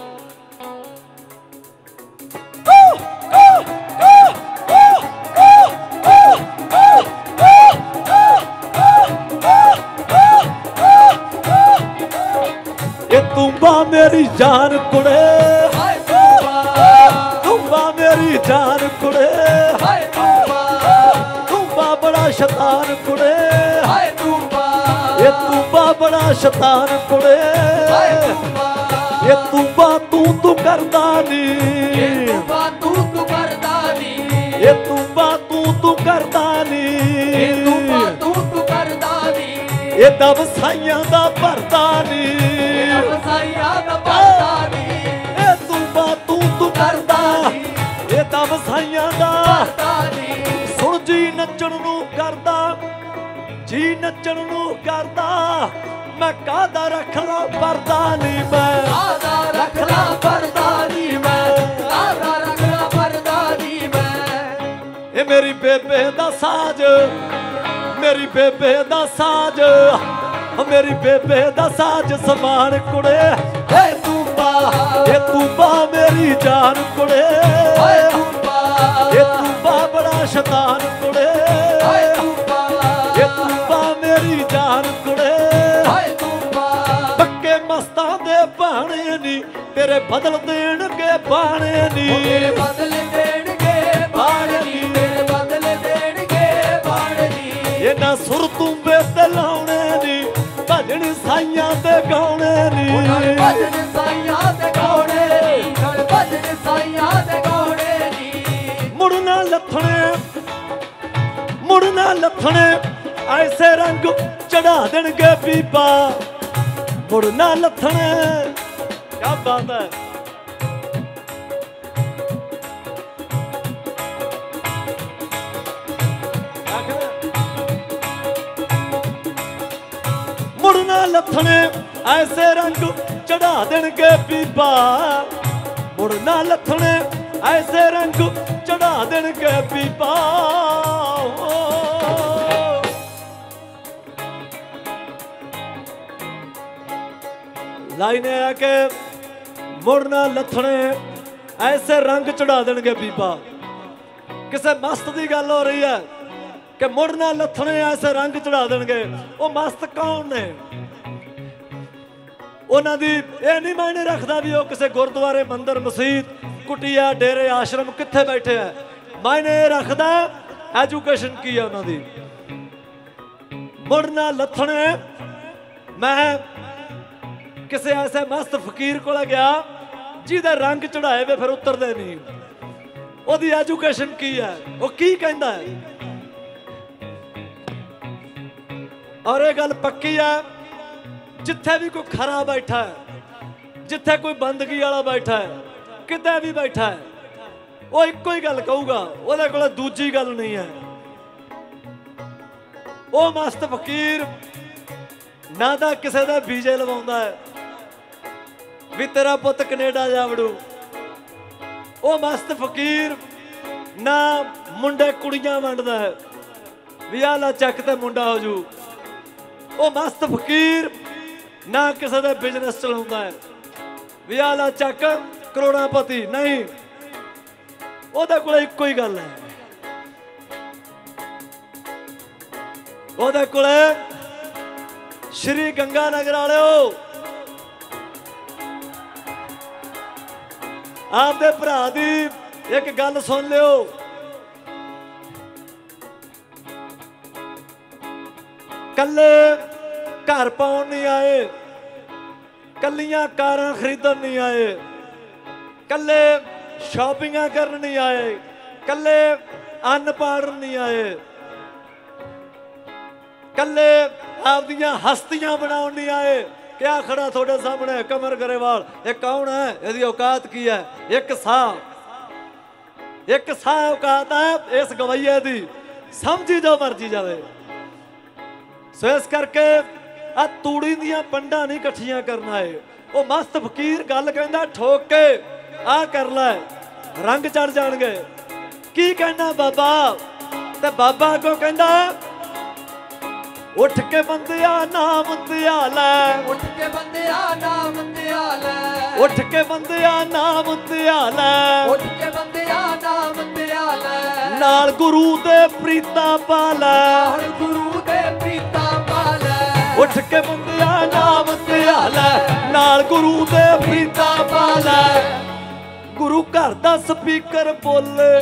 ये तूंबा मेरी जान कुड़े हाय तूंबा तूंबा मेरी जान कुड़े हाय तूंबा तूंबा बड़ा शैतान कुड़े हाय तूंबा ये तूंबा बड़ा शैतान कुड़े हाय तूंबा ये तूंबा तू तू करदा नी ਇਹ ਤੂੰ ਤੂੰ ਤੂੰ ਕਰਦਾ ਨੀ ਇਹ ਤੂੰ ਬਾ ਤੂੰ ਤੂੰ ਕਰਦਾ ਨੀ ਇਹ ਤੂੰ ਤੂੰ ਤੂੰ ਕਰਦਾ ਨੀ ਇਹ ਦਬ ਸਾਈਆਂ ਦਾ ਭਰਦਾ ਨੀ ਇਹ ਵਸਾਈਆਂ ਦਾ ਭਰਦਾ ਨੀ ਇਹ ਤੂੰ ਬਾ ਤੂੰ ਤੂੰ ਕਰਦਾ ਇਹ ਦਬ ਸਾਈਆਂ ਦਾ ਭਰਦਾ ਨੀ ਸੁਣ ਜੀ ਨੱਚਣ ਨੂੰ ਕਰਦਾ ਜੀ ਨੱਚਣ ਨੂੰ ਕਰਦਾ ਮੈਂ ਕਾਹਦਾ ਰੱਖ ਲਾ ਪਰਦਾ ਨੀ ਮੈਂ ਕਾਹਦਾ ਰੱਖ ਲਾ ਪਰਦਾ ਨੀ ਮੈਂ ਕਾਹਦਾ ਰੱਖ ਲਾ ਪਰਦਾ ਨੀ ਮੈਂ ਇਹ ਮੇਰੀ ਬੇਬੇ ਦਾ ਸਾਜ ਮੇਰੀ ਬੇਬੇ ਦਾ ਸਾਜ ਮੇਰੀ ਬੇਬੇ ਦਾ ਸਾਜ ਸਮਾਨ ਕੁੜੇ ਏ ਤੂੰ ਬਾ ਇਹ ਤੂੰ ਬਾ ਮੇਰੀ ਜਾਨ ਕੁੜੇ ਓਏ ਤੂੰ ਬਾ ਇਹ ਤੂੰ ਬਾ ਬੜਾ ਸ਼ੈਤਾਨ ਕੁੜੇ ਓਏ ਤੂੰ ਬਾ ਇਹ ਤੂੰ ਬਾ ਮੇਰੀ ਜਾਨ ਕੁੜੇ ਓਏ ਤੂੰ ਬਾ ਪੱਕੇ ਮਸਤਾਂ ਦੇ ਬਾਣੇ ਨੀ ਤੇਰੇ ਬਦਲ ਦੇਣਗੇ ਬਾਣੇ ਨੀ ਤੇਰੇ ਬਦਲੇ ਦੇਣਗੇ ਬਾਣ ਨੀ ਤੇਰੇ ਬਦਲੇ ਦੇਣਗੇ ਬਾਣ ਨੀ ਇਹਨਾਂ ਸੁਰ ਤੂੰਬੇ ਤੇ ਲਾਉਣੇ ਨੀ ਭਜਨ ਸਾਈਆਂ ਤੇ ਗਾਉਣੇ ਨੀ ਉਹਨਾਂ ਭਜਨ ਸਾਈਆਂ ਤੇ ਗਾਉਣੇ ਨੀ ਨਾਲ ਭਜਨ ਸਾਈਆਂ ਤੇ ਗਾਉਣੇ ਨੀ ਮੁੜਨਾ ਲੱਥਣੇ ਮੁੜਨਾ ਲੱਥਣੇ ਐਸੇ ਰੰਗ ਚੜਾ ਦੇਣਗੇ ਬੀਬਾ ਮੁੜਨਾ ਲੱਥਣੇ ਕਿਆ ਬਾਤ ਹੈ ਮੁੜਨਾ ਲੱਥਣੇ ਐਸੇ ਰੰਗ ਚੜਾ ਦੇਣਗੇ ਬੀਬਾ ਮੁੜਨਾ ਲੱਥਣੇ ਐਸੇ ਰੰਗ ਚੜਾ ਦੇਣਗੇ ਬੀਬਾ ਲਾਈਨ ਆ ਕੇ ਮੁੜਨਾ ਲੱਥਣੇ ਐਸੇ ਰੰਗ ਚੜਾ ਦੇਣਗੇ ਬੀਬਾ ਕਿਸੇ ਮਸਤ ਦੀ ਗੱਲ ਹੋ ਰਹੀ ਹੈ ਕਿ ਮੁੜਨਾ ਲੱਥਣੇ ਐਸੇ ਰੰਗ ਚੜਾ ਦੇਣਗੇ ਉਹ ਮਸਤ ਕੌਣ ਨੇ ਉਹਨਾਂ ਦੀ ਇਹ ਨਹੀਂ ਮਾਇਨੇ ਰੱਖਦਾ ਵੀ ਉਹ ਕਿਸੇ ਗੁਰਦੁਆਰੇ ਮੰਦਿਰ ਮਸਜਿਦ ਕੁਟੀਆ ਡੇਰੇ ਆਸ਼ਰਮ ਕਿੱਥੇ ਬੈਠੇ ਆ ਮਾਇਨੇ ਰੱਖਦਾ ਐਜੂਕੇਸ਼ਨ ਕੀ ਹੈ ਉਹਨਾਂ ਦੀ ਮੁੜਨਾ ਲੱਥਣੇ ਮੈਂ ਕਿਸੇ ਐਸੇ ਮਸਤ ਫਕੀਰ ਕੋਲ ਗਿਆ ਜਿਹਦੇ ਰੰਗ ਚੜਾਏ ਵੇ ਫਿਰ ਉਤਰਦੇ ਨਹੀਂ ਉਹਦੀ ਐਜੂਕੇਸ਼ਨ ਕੀ ਹੈ ਉਹ ਕੀ ਕਹਿੰਦਾ ਹੈ ਔਰ ਇਹ ਗੱਲ ਪੱਕੀ ਹੈ ਜਿੱਥੇ ਵੀ ਕੋਈ ਖਰਾ ਬੈਠਾ ਹੈ ਜਿੱਥੇ ਕੋਈ ਬੰਦਗੀ ਵਾਲਾ ਬੈਠਾ ਹੈ ਕਿਤੇ ਵੀ ਬੈਠਾ ਹੈ ਉਹ ਇੱਕੋ ਹੀ ਗੱਲ ਕਹੂਗਾ ਉਹਦੇ ਕੋਲ ਦੂਜੀ ਗੱਲ ਨਹੀਂ ਹੈ ਉਹ ਮਸਤ ਫਕੀਰ ਨਾ ਤਾਂ ਕਿਸੇ ਦਾ ਵੀਜ਼ੇ ਲਵਾਉਂਦਾ ਹੈ ਵੀ ਤੇਰਾ ਪੁੱਤ ਕੈਨੇਡਾ ਜਾ ਵੜੂ ਉਹ ਮਸਤ ਫਕੀਰ ਨਾ ਮੁੰਡੇ ਕੁੜੀਆਂ ਵੰਡਦਾ ਹੈ ਵੀ ਆਹ ਲਾ ਚੱਕ ਤੇ ਮੁੰਡਾ ਹੋ ਜੂ ਉਹ ਮਸਤ ਫਕੀਰ ਨਾ ਕਿਸੇ ਦਾ ਬਿਜ਼ਨਸ ਚਲਾਉਂਦਾ ਹੈ ਵੀ ਆਹ ਲਾ ਚੱਕ ਕਰੋੜਾਪਤੀ ਨਹੀਂ ਉਹਦੇ ਕੋਲ ਇੱਕੋ ਹੀ ਗੱਲ ਹੈ ਉਹਦੇ ਕੋਲ ਸ਼੍ਰੀ ਗੰਗਾ ਨਗਰ ਵਾਲਿਓ ਆਪਦੇ ਭਰਾ ਦੀ ਇੱਕ ਗੱਲ ਸੁਣ ਲਿਓ ਕੱਲੇ ਘਰ ਪਾਉਣ ਨਹੀਂ ਆਏ ਕੱਲੀਆਂ ਕਾਰਾਂ ਖਰੀਦਣ ਨਹੀਂ ਆਏ ਕੱਲੇ ਸ਼ਾਪਿੰਗਾਂ ਕਰਨ ਨਹੀਂ ਆਏ ਕੱਲੇ ਅੰਨ ਪਾੜਨ ਨਹੀਂ ਆਏ ਕੱਲੇ ਆਪਦੀਆਂ ਹਸਤੀਆਂ ਬਣਾਉਣ ਨਹੀਂ ਆਏ ਕਿਆ ਖੜਾ ਤੁਹਾਡੇ ਸਾਹਮਣੇ ਕਮਰ ਗਰੇਵਾਲ ਇਹ ਕੌਣ ਹੈ ਇਹਦੀ ਔਕਾਤ ਕੀ ਹੈ ਇੱਕ ਸਾਹ ਇੱਕ ਸਾਹ ਔਕਾਤ ਹੈ ਇਸ ਗਵਈਏ ਦੀ ਸਮਝੀ ਜੋ ਮਰਜੀ ਜਾਵੇ ਸੋ ਇਸ ਕਰਕੇ ਆ ਤੂੜੀ ਦੀਆਂ ਪੰਡਾਂ ਨਹੀਂ ਇਕੱਠੀਆਂ ਕਰਨਾ ਏ ਉਹ ਮਸਤ ਫਕੀਰ ਗੱਲ ਕਹਿੰਦਾ ਠੋਕ ਕੇ ਆ ਕਰ ਲੈ ਰੰਗ ਚੜ ਜਾਣਗੇ ਕੀ ਕਹਿਣਾ ਬਾਬਾ ਤੇ ਬਾਬਾ ਅੱਗੋਂ ਕਹਿੰਦਾ ਉੱਠ ਕੇ ਬੰਦਿਆ ਨਾਮ ਧਿਆਲੈ ਉੱਠ ਕੇ ਬੰਦਿਆ ਨਾਮ ਧਿਆਲੈ ਉੱਠ ਕੇ ਬੰਦਿਆ ਨਾਮ ਧਿਆਲੈ ਉੱਠ ਕੇ ਬੰਦਿਆ ਨਾਮ ਧਿਆਲੈ ਨਾਲ ਗੁਰੂ ਦੇ ਪ੍ਰੀਤਾਂ ਪਾਲੈ ਨਾਲ ਗੁਰੂ ਦੇ ਪ੍ਰੀਤਾਂ ਪਾਲੈ ਉੱਠ ਕੇ ਬੰਦਿਆ ਨਾਮ ਧਿਆਲੈ ਨਾਲ ਗੁਰੂ ਦੇ ਪ੍ਰੀਤਾਂ ਪਾਲੈ ਗੁਰੂ ਘਰ ਦਾ ਸਪੀਕਰ ਬੋਲੇ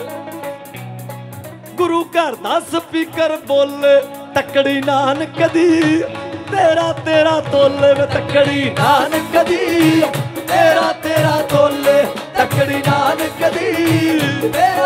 ਗੁਰੂ ਘਰ ਦਾ ਸਪੀਕਰ ਬੋਲੇ ਤਕੜੀ ਨਾਨਕ ਦੀ ਤੇਰਾ ਤੇਰਾ ਤੋਲੇ ਵੇ ਤਕੜੀ ਨਾਨਕ ਦੀ ਤੇਰਾ ਤੇਰਾ ਤੋਲੇ ਤਕੜੀ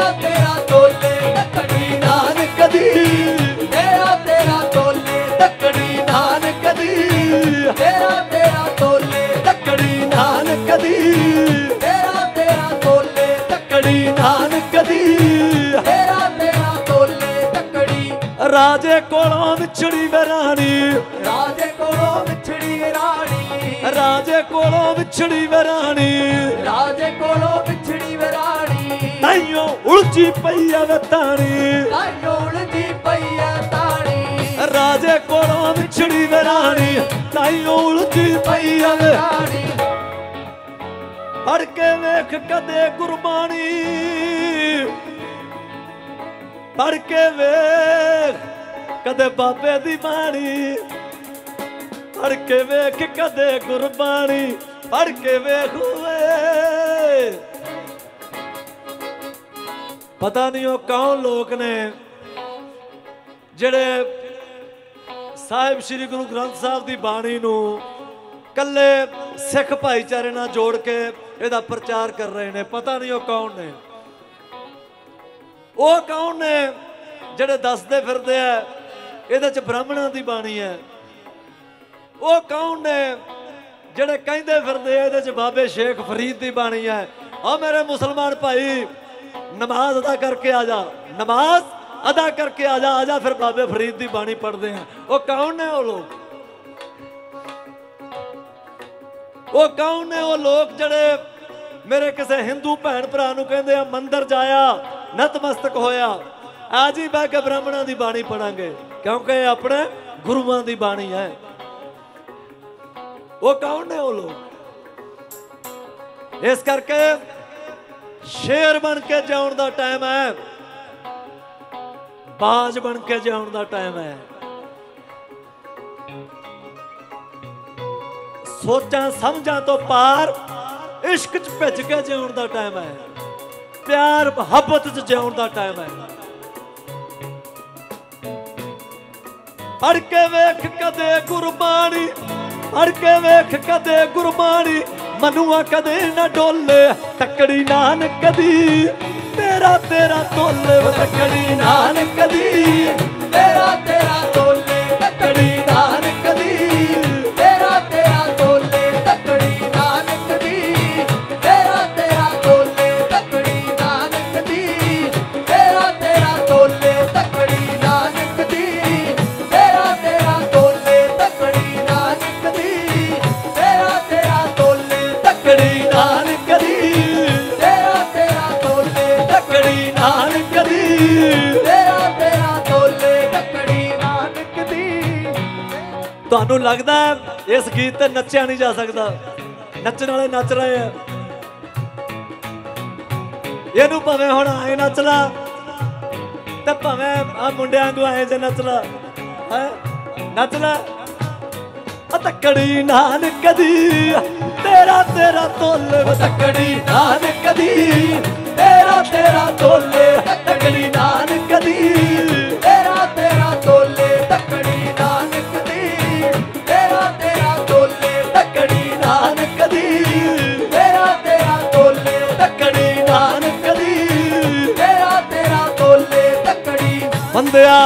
तेरा तेरा तोले तकड़ी नानक दी तेरा तेरा तोले तकड़ी नानक दी तेरा तेरा तोले तकड़ी नानक दी तेरा तेरा तोले तकड़ी नानक दी तेरा तेरा तोले तकड़ी राजे कोलों विछड़ी वे रानी राजे कोलों विछड़ी रानी राजे कोलों विछड़ी वे रानी राजे कोलों विछड़ी वे रानी ताइयों उलझी पई वे तानी ताइयों उलझी पई तानी राजे कोलों विछड़ी वे रानी ताइयों उलझी पई वे रानी पढ़ के वेख कदे गुरबाणी पढ़ के वेख कदे बाबे दी बाणी पढ़ के वेख कदे गुरबाणी पढ़ के वेख वे पता नहीं वो कौन लोग ने जेड़े साहिब श्री गुरु ग्रंथ साहब दी बाणी नू कल्ले सिख भाईचारे नाल जोड़ के इहदा प्रचार कर रहे ने पता नहीं वो कौन ने वो कौन ने जेड़े दसदे फिरदे है इहदे च ब्राह्मणां दी बाणी है वो कौन ने जेड़े कहंदे फिरदे इहदे च बाबे शेख फरीद दी बाणी है आ मेरे मुसलमान भाई नमाज अदा करके आ जा नमाज अदा करके आ जा आ जा फिर बाबे फरीद दी बाणी पढ़ते हैं वो कौन ने वो लोग वो कौन ने वो लोग जड़े मेरे किसी हिंदू भैन भरा नूं कहंदे आ मंदिर जाया नतमस्तक होया आज ही बह के ब्राह्मणों की बाणी पढ़ांगे क्योंकि अपने गुरुआं की बाणी है वो कौन ने वो लोग इस करके शेर बन के जिउण दा टाइम है बाज बन के जिउण दा टाइम है सोचा समझा तो पार इश्क च भिज के जिउण दा टाइम है प्यार मुहब्बत च जिउण दा टाइम है पढ़ के वेख कदे गुरबाणी पढ़ के वेख कदे गुरबाणी मनुआ कदे न डोले तकड़ी नानक दी तेरा तेरा तोले तकड़ी नानक दी तेरा तेरा तोले तकड़ी नानक दी तेरा तेरा तोले तकड़ी नानक दी तेरा तेरा तोले तकड़ी नानक दी तेरा तेरा तोले तकड़ी नानक दी तेरा तेरा तोले तकड़ी नानक दी तेरा तेरा तोले तकड़ी नानक दी तेरा तेरा तोले तकड़ी नानक दी तेरा तेरा तोले तकड़ी नानक दी। ਤੁਹਾਨੂੰ लगता है इस गीत ते नच्चा नहीं जा सकता नच्चण वाले नच रहे हैं ਇਹਨੂੰ ਭਾਵੇਂ ਹੁਣ ਆਏ ਨੱਚ ਲਾ ਤੇ ਭਾਵੇਂ ਆ ਮੁੰਡਿਆਂ ਵਾਂਗੂ ਆਏ ਜੇ ਨੱਚ ਲਾ ਹੈ ਨੱਚ ਲਾ ਆ ਤਕੜੀ ਨਾਨਕ ਦੀ ਤੇਰਾ ਤੇਰਾ ਤੋਲੇ तकड़ी नानक दी तेरा तेरा तोले तकड़ी नानक दी तेरा तेरा तोले तकड़ी नानक दी तेरा तेरा तोले तकड़ी नानक दी तेरा तेरा तोले तकड़ी नानक दी तेरा तेरा तोले तकड़ी ਬੰਦਿਆ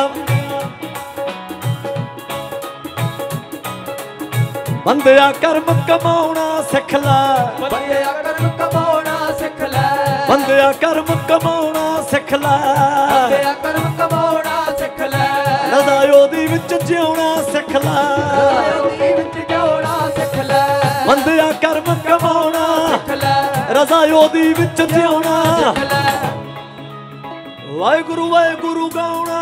ਬੰਦਿਆ ਕਰਮ ਕਮਾਉਣਾ ਸਿੱਖ ਲੈ ਬੰਦਿਆ ਕਰਮ ਕਮਾਉਣਾ ਸਿੱਖ ਲੈ ਬੰਦਿਆ ਕਰਮ ਕਮਾਉਣਾ ਸਿੱਖ ਲੈ ਬੰਦਿਆ ਕਰਮ ਕਮਾਉਣਾ ਸਿੱਖ ਲੈ ਰਜ਼ਾ ਉਹਦੀ ਵਿੱਚ ਜਿਉਣਾ ਸਿੱਖ ਲੈ ਉਹਦੀ ਵਿੱਚ ਜਿਉਣਾ ਸਿੱਖ ਲੈ ਬੰਦਿਆ ਕਰਮ ਕਮਾਉਣਾ ਸਿੱਖ ਲੈ ਰਜ਼ਾ ਉਹਦੀ ਵਿੱਚ ਜਿਉਣਾ ਸਿੱਖ ਲੈ ਵਾਹਿਗੁਰੂ ਵਾਹਿਗੁਰੂ ਗਾਉਣਾ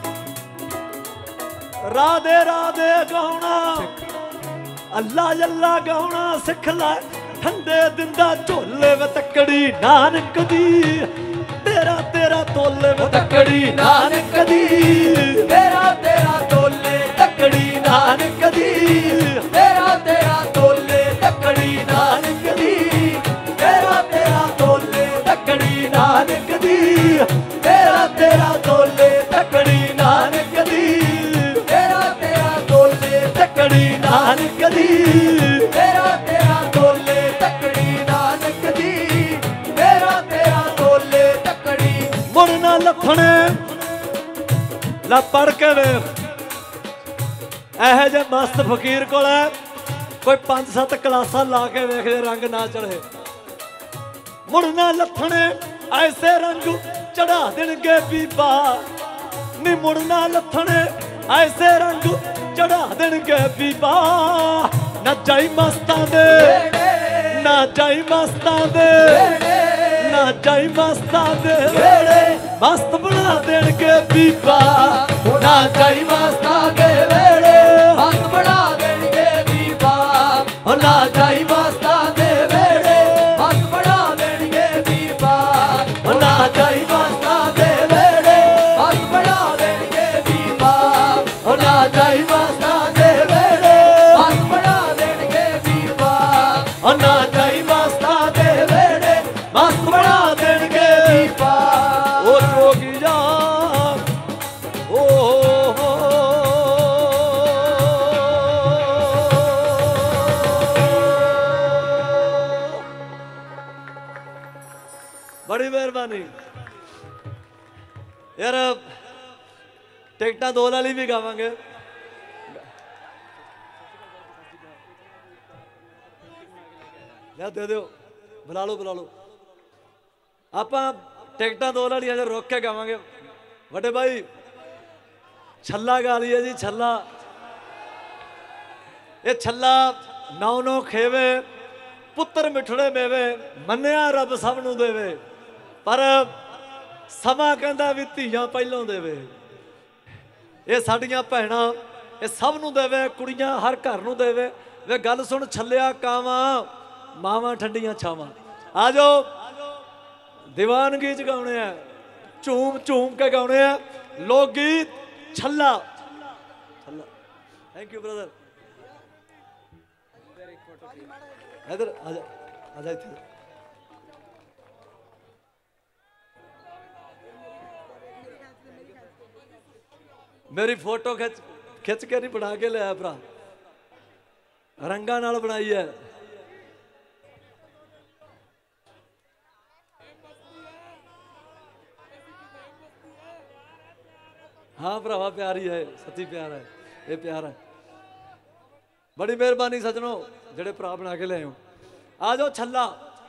ਰਾਧੇ ਰਾਧੇ ਗਾਉਣਾ ਅੱਲਾ ਅੱਲਾ ਗਾਉਣਾ ਸਿੱਖ ਲੈ ਠੰਡੇ ਦਿੰਦਾ ਝੋਲੇ ਵੇ ਤਕੜੀ ਨਾਨਕ ਦੀ ਤੇਰਾ ਤੇਰਾ ਤੋਲੇ ਵੇ ਤਕੜੀ ਨਾਨਕ ਦੀ ਤੇਰਾ ਤੇਰਾ ਤੋਲੇ ਤਕੜੀ ਨਾਨਕ ਦੀ ਤੇਰਾ ਤੇਰਾ ਤੋਲੇ ਤਕੜੀ ਨਾਨਕ ਦੀ ਤੇਰਾ ਤੇਰਾ ਤੋਲੇ ਤਕੜੀ ਨਾਨਕ ਦੀ ਤੇਰਾ ਤੇਰਾ ਤੋਲੇ ਤਕੜੀ ਨਾਨਕ ਦੀ ਤੇਰਾ ਤੇਰਾ ਤੋਲੇ ਤਕੜੀ ਨਾਨਕ ਦੀ ਤੇਰਾ ਤੇਰਾ ਤੋਲੇ ਤਕੜੀ ਨਾਨਕ ਦੀ ਤੇਰਾ ਤੇਰਾ ਤੋਲੇ ਤਕੜੀ लथने ला पढ़ के वेख ऐहे जे मस्त फकीर कोल कोई पांच सत्त क्लासा ला के वेख रंग ना चढ़े मुड़ना लथने ऐसे रंग चढ़ा देंगे बीबा नी मुड़ना लथने ऐसे रंग चढ़ा देंगे बीबा ना जाई मस्तां दे ना जाई मस्तां दे ना जाई मस्तां दे वेड़े मस्त बना देंगे बीबा ना जाई मस्तां दे वेड़े मस्त बना देंगे बीबा ना जाई मस्तां दे वेड़े मस्त बना देंगे बीबा ना जाई मस्तां दे वेड़े मस्त बना देंगे बीबा ना जाई मस्तां दे वेड़े मस्त बना देंगे बीबा ना जाई मस्तां दे वेड़े मस्त बना देंगे बीबा ओ जोगी जा ओ हो बड़ी मेहरबानी यार टिकटा दो वाली भी गावांगे दे दो बुला लो बुला लो आप टिकटा दो वाली अगर रोक के गावांगे बड़े भाई छल्ला गा लिया जी छल्ला ये छल्ला नौ नौ खेवे पुत्र मिठड़े मेवे मन्निया रब सब नूं देवे पर समा कहंदा भी धीआं पहलों देवे ये साडियां भैणां ये सब नूं देवे कुड़ियां हर घर नूं देवे वे गल सुन छल्लिया कावां मावां ठंडियां छावां आ जाओ दीवानगी च गाउणे आ झूम झूम के गाउणे आ लोक गीत छल्ला छल्ला थैंक यू ब्रदर इधर आजा आजा इधर मेरी फोटो खिंच खिंच के नहीं बना के लिया भरा रंगा नाल बनाई है हाँ भरावा प्यार ही है सच्ची प्यार है ये प्यार है बड़ी मेहरबानी सजनों जेड़े भरा बना के ले आ जाओ छल्ला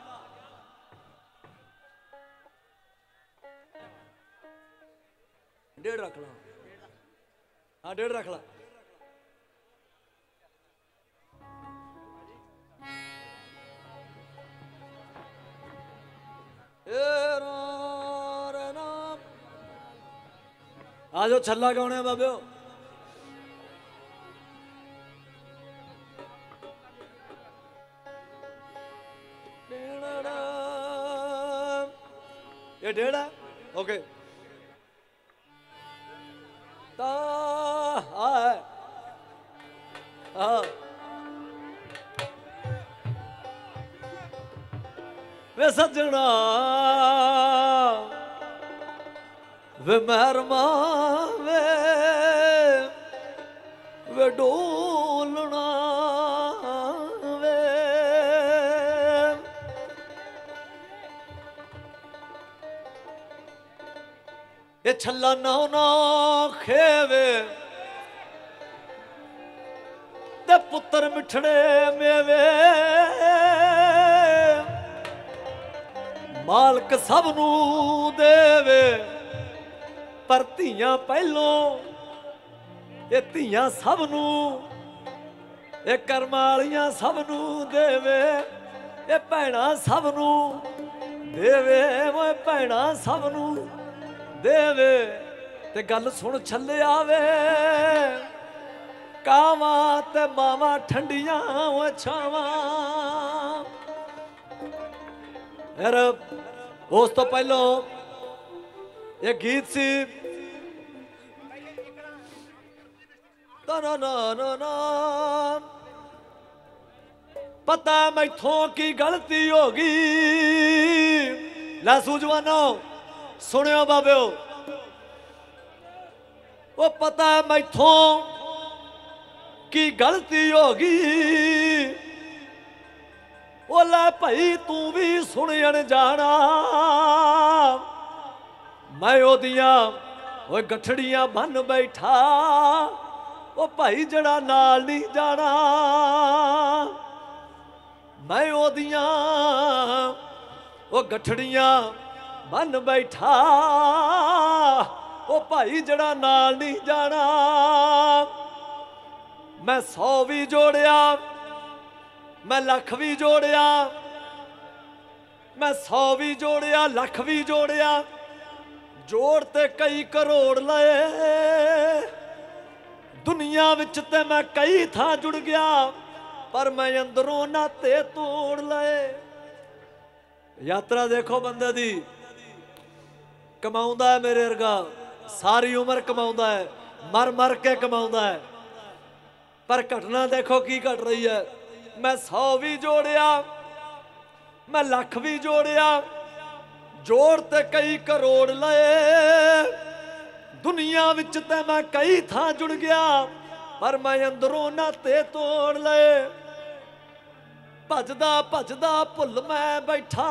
डेढ़ रख ला हाँ डेढ़ रख ला आ जाओ छल्ला गाने बाबे ये डेढ़ है ओके ता आ है हाँ वे सजना वे महरमा वे वे डोलना वे ये छल्ला ना ना खेवे ते पुत्र मिठड़े मेवे मालक सब नू देवे पर धीआं पहलों ये धीआं सब नू ये कर्म वालियां सब नू देवे ये भैणां सब नू देवे वो भैणां सब नू देवे ते गल सुन छल्ले आवे कावां ते मावां ठंडियां वो छावां यार उस तो पहलों ये गीत सी ना ना ना ना पता मैथों की गलती होगी ला सूझवानो सुनियो बाबे वो पता मैथों की गलती होगी ओला भाई तू भी सुनियन जाना मैं ओदियां ओए गठड़ियां बन बैठा ओ भाई जड़ा नाल नहीं जाना मैं ओदियां ओ गठड़ियां बन बैठा ओ भाई जड़ा नाल नहीं जाना मैं सौ भी जोड़िया मैं लख भी जोड़िया मैं सौ भी जोड़िया लख भी जोड़िया जोड़ ते कई करोड़ लए दुनिया विच ते मैं कई थां जुड़ गया पर मैं अंदरों नाते तोड़ लए यात्रा देखो बंदे दी कमाउंदा है मेरे वर्गा सारी उम्र कमाउंदा है मर मर के कमाउंदा है पर घटना देखो की घट रही है मैं सौ भी जोड़िया मैं लख भी जोड़िया जोड़ ते कई करोड़ लए दुनिया विच ते मैं कई थां जुड़ गया पर मैं अंदरों नाते तोड़ लए भजदा भजदा भुल मैं बैठा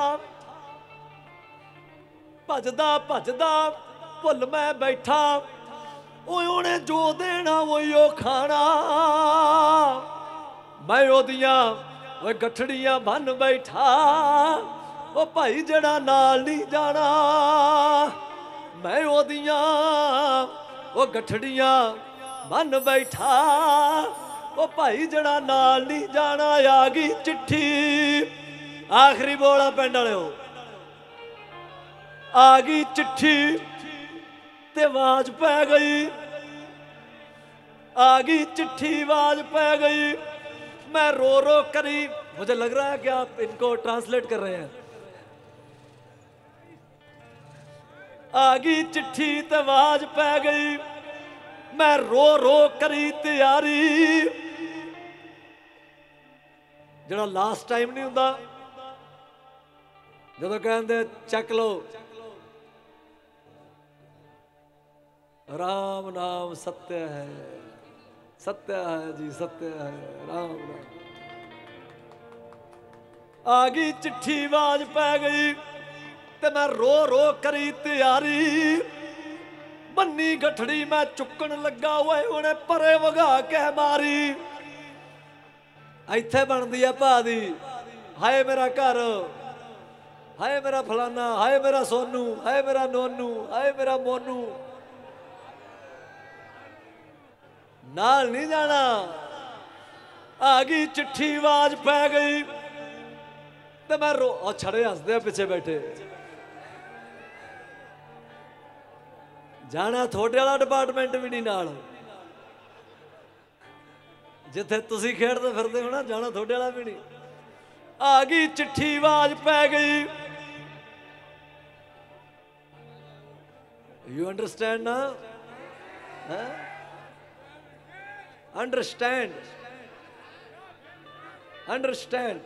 भजदा भजदा भुल मैं बैठा उन्हें जो देना वो खाना मैं ओदियां वो गठड़ियां बन बैठा ओ भाई जड़ा नाल नहीं जाना मैं ओदियां वो गठड़ियां बन बैठा ओ भाई जड़ा नाल नहीं जाना आ गई चिट्ठी आखिरी बोला पिंड वालिओ आ गई चिट्ठी ते आवाज पै गई आ गई चिट्ठी आवाज पै गई मैं रो रो करी मुझे लग रहा है कि आप इनको ट्रांसलेट कर रहे हैं आ गई चिट्ठी ते आवाज पै गई मैं रो रो करी तैयारी जड़ा लास्ट टाइम नहीं हुंदा जदों कहंदे चक लो राम नाम सत्य है सत्य है जी सत्य है राम नाम आ गई चिट्ठी आवाज पै गई ते मैं रो रो करी तैयारी बन्नी गठड़ी मैं चुकन लगा हुए उन्हें परे वगा के मारी इत्थे बनदी है भा दी हाय मेरा घर हाय मेरा फलाना हाय मेरा सोनू हाय मेरा नोनू हाय मेरा मोनू नाल नहीं जाना आ गई चिट्ठी आवाज पै गई ते मैं रो और छड़े हसदे पिछे बैठे जाना थोड़े वाला डिपार्टमेंट भी नहीं नाल जिथे तुसी खेडते फिरदे हो ना जाना थोड़े वाला भी नहीं आ गई चिट्ठी आवाज पै गई यू अंडरस्टैंड ना अंडरस्टैंड अंडरस्टैंड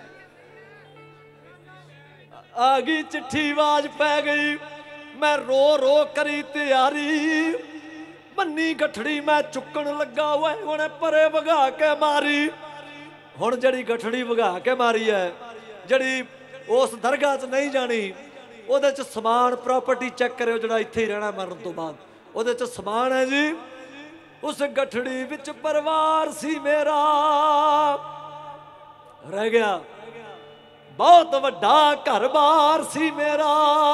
आ गई चिट्ठी आवाज पै गई मैं रो रो करी तैयारी बन्नी गठड़ी मैं चुकन लगा हुआ उन्हें परे वगा के मारी हुण जड़ी गठड़ी वगा के मारी है जड़ी उस दरगाह च नहीं जानी उहदे च समान प्रॉपर्टी चेक करो जड़ा इत्थे ही रहना मरन तो बाद उहदे च समान है जी उस गठड़ी विच परिवार सी मेरा रह गया बहुत वड्डा घर बार सी मेरा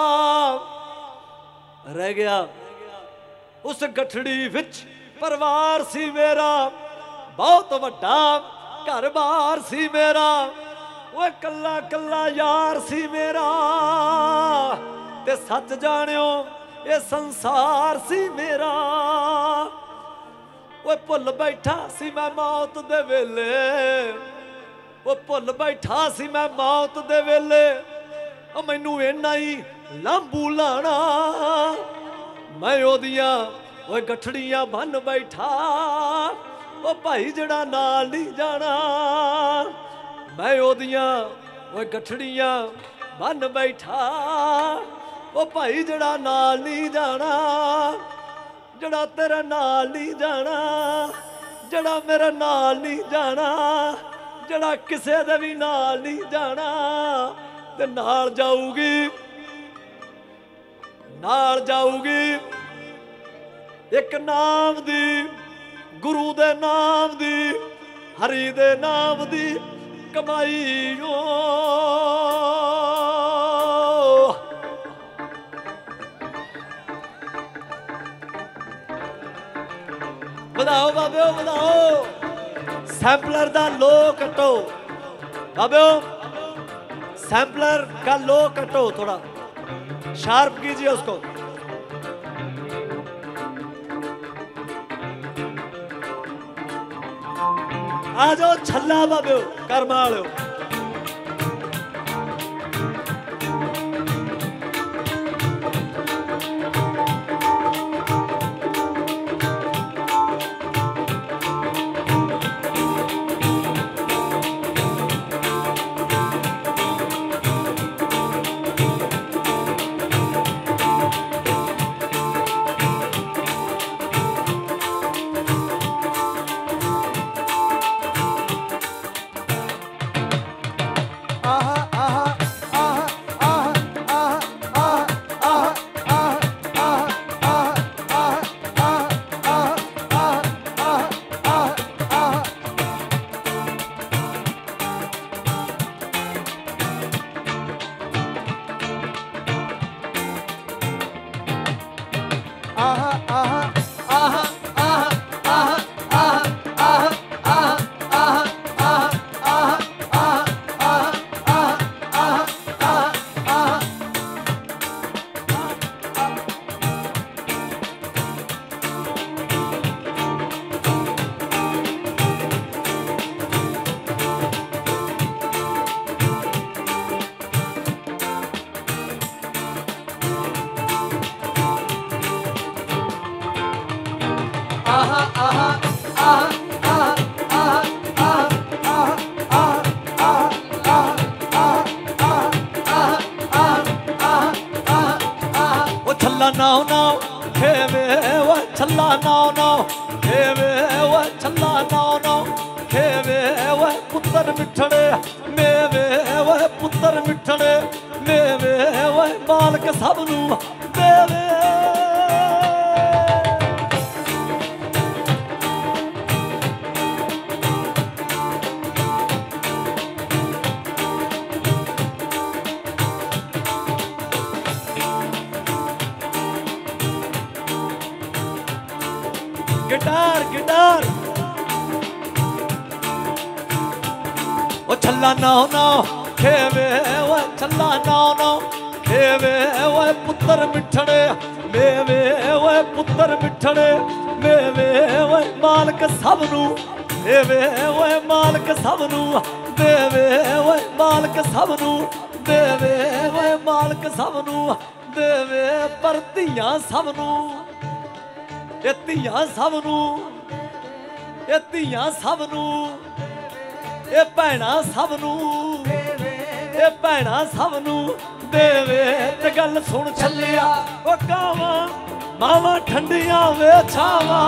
रह गया उस गठड़ी विच परिवार सी मेरा बहुत वड्डा घर बार सी मेरा वो कला कला यार सी मेरा ते सच जानियो ये संसार सी मेरा वो भुल बैठा सी मैं मौत दे वेले वो भुल बैठा सी मैं मौत दे वेले मैनू इन्ना ही लांबू लाना मैं ओदियां वो गठड़ियां बन बैठा वो भाई जड़ा नाल नहीं जाना मैं ओदियां वो गठड़ियां बन बैठा वो भाई जड़ा नाल नहीं जाना जड़ा तेरा नाल नहीं जाना जड़ा मेरा नाल नहीं जाना जड़ा किसे दे भी नाल नहीं जाना ते नाल जाऊगी नाल जाऊगी एक नाम दी गुरु दे नाम दी हरि दे नाम दी कमाई ओ बधाओ बाबे बधाओ सैंपलर दा लो कटो बाबे सैंपलर का लो कटो थोड़ा शार्प कीजिए उसको आ जाओ छल्ला बाबे कर्मा लो नाव नाव खेवे वो छल्ला नाव नाव खेवे वो छल्ला नाव नाव खेवे वो पुत्र मिठड़े मेवे वो पुत्र मिठड़े मेवे वो मालक सबनू देवे गिटार गिटार ओ छल्ला नाव नाव खेवे वो छल्ला नाव नाव खेवे वो पुत्र मिठड़े मेवे वो पुत्र मिठड़े मेवे वो मालक सबनू देवे वो मालक सबनू देवे वो मालक सबनू देवे वो मालक सबनू देवे पर धीआं सबनू ये धीआं सबनू ये धीआं सबनू ये भैणां सबनू ये भैणां सबनू देवे ते गल सुन छल्लिया ओ कावां मावां ठंडियां वे छावां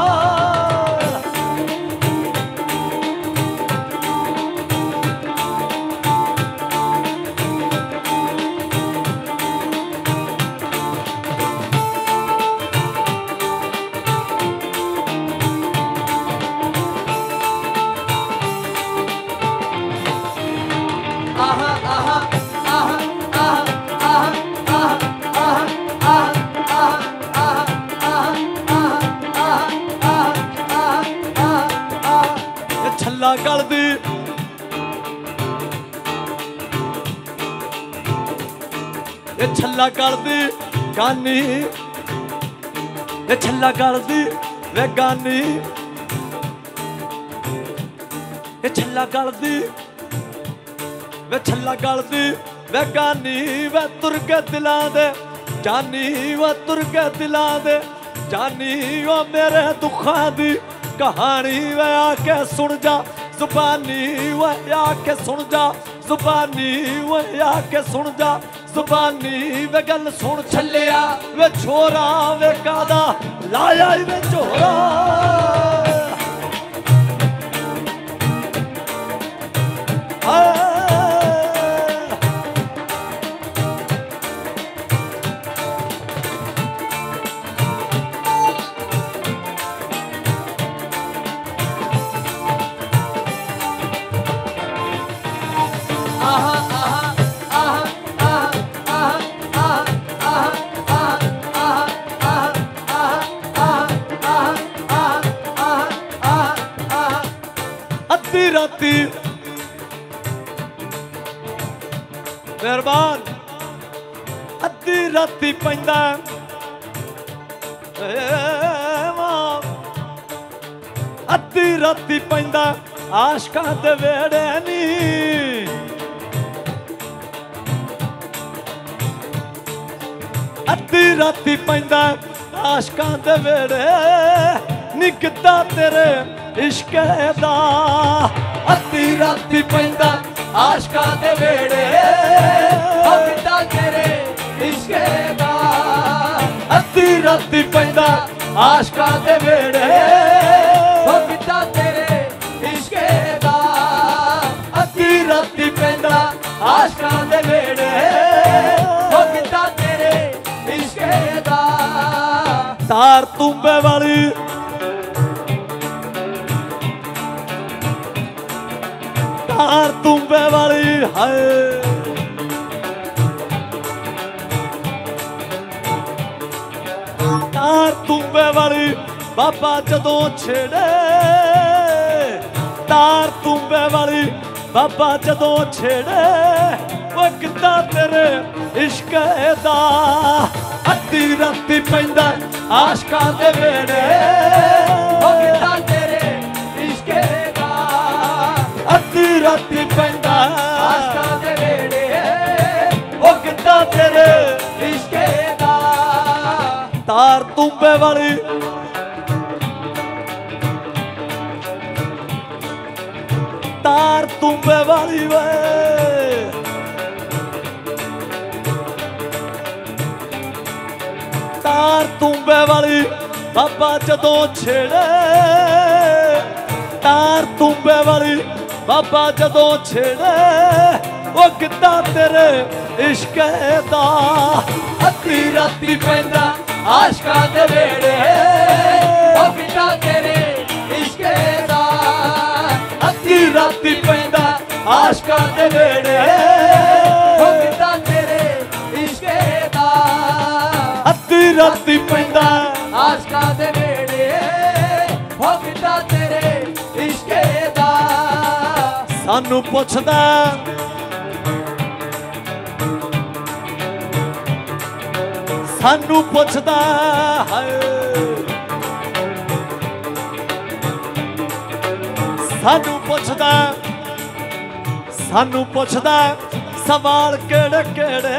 गल दी ये छल्ला गल दी गानी ये छल्ला गल दी वे गानी ये छल्ला गल दी वे छल्ला गल दी वे गानी वे तुर के दिलां दे जानी वे तुर के दिलां दे जानी वो मेरे दुखां दी कहानी वे आके सुन जा जुबानी वे आके सुन जा जुबानी वे आके सुन जा जुबानी वे गल सुन छल्लिया वे छोरा वे कादा लाया वे छोरा अद्धी राती मेहरबान अद्धी राती पैंदा अद्धी राती पैंदा आशकां दे वेड़े नी अद्धी राती पैंदा आशकां दे वेड़े निकदा तेरे इश्क दा अद्धी राती पैंदा आशकां दे वेड़े निकदा तेरे इश्क दा अद्धी राती पैंदा आशकां दे वेड़े निकदा तेरे इश्क दा अद्धी राती पैंदा आशकां दे वेड़े निकदा तेरे इश्क दा तार तुंबे वाली तार तुंबे वाली हाय तार तुंबे वाली बाबा जदों छेड़े तार तुंबे वाली बाबा जदों छेड़े वो किदा तेरे इश्क दा अद्धी राती पैंदा आशकां दे वेड़े निकदा तेरे इश्क दा अद्धी राती पैंदा आशकां दे वेड़े वो किदा तेरे इश्क दा तार तुंबे वाली तार तुंबे वाली वे तार तुंबे वाली बाबा जदों छेड़े तार तुंबे वाली बाबा जदों छेड़े वो किदा तेरे इश्क दा अद्धी राती पैंदा आशकां दे वेड़े निकदा तेरे इश्क दा अद्धी राती पैंदा आशकां दे वेड़े निकदा तेरे इश्क दा अद्धी राती पैंदा आशकां दे वेड़े निकदा तेरे इश्क दा सानू पुछदा सानू पुछदा हाय सानू पुछदा सानू पुछदा सवाल केड़े केड़े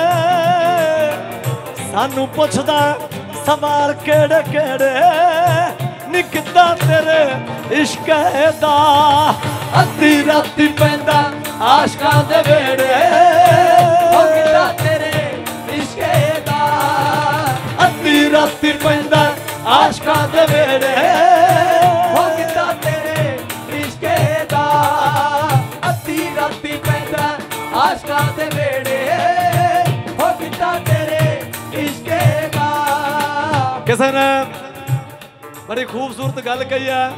सानू पुछदा सवाल केड़े केड़े निकदा तेरे इश्क दा अद्धी राती पैंदा आशकां दे वेड़े निकदा तेरे इश्क दा अद्धी राती पैंदा आशकां दे वेड़े निकदा तेरे इश्क दा अद्धी राती पैंदा आशकां दे वेड़े निकदा तेरे इश्क दा किसी ने बड़ी खूबसूरत गल कही है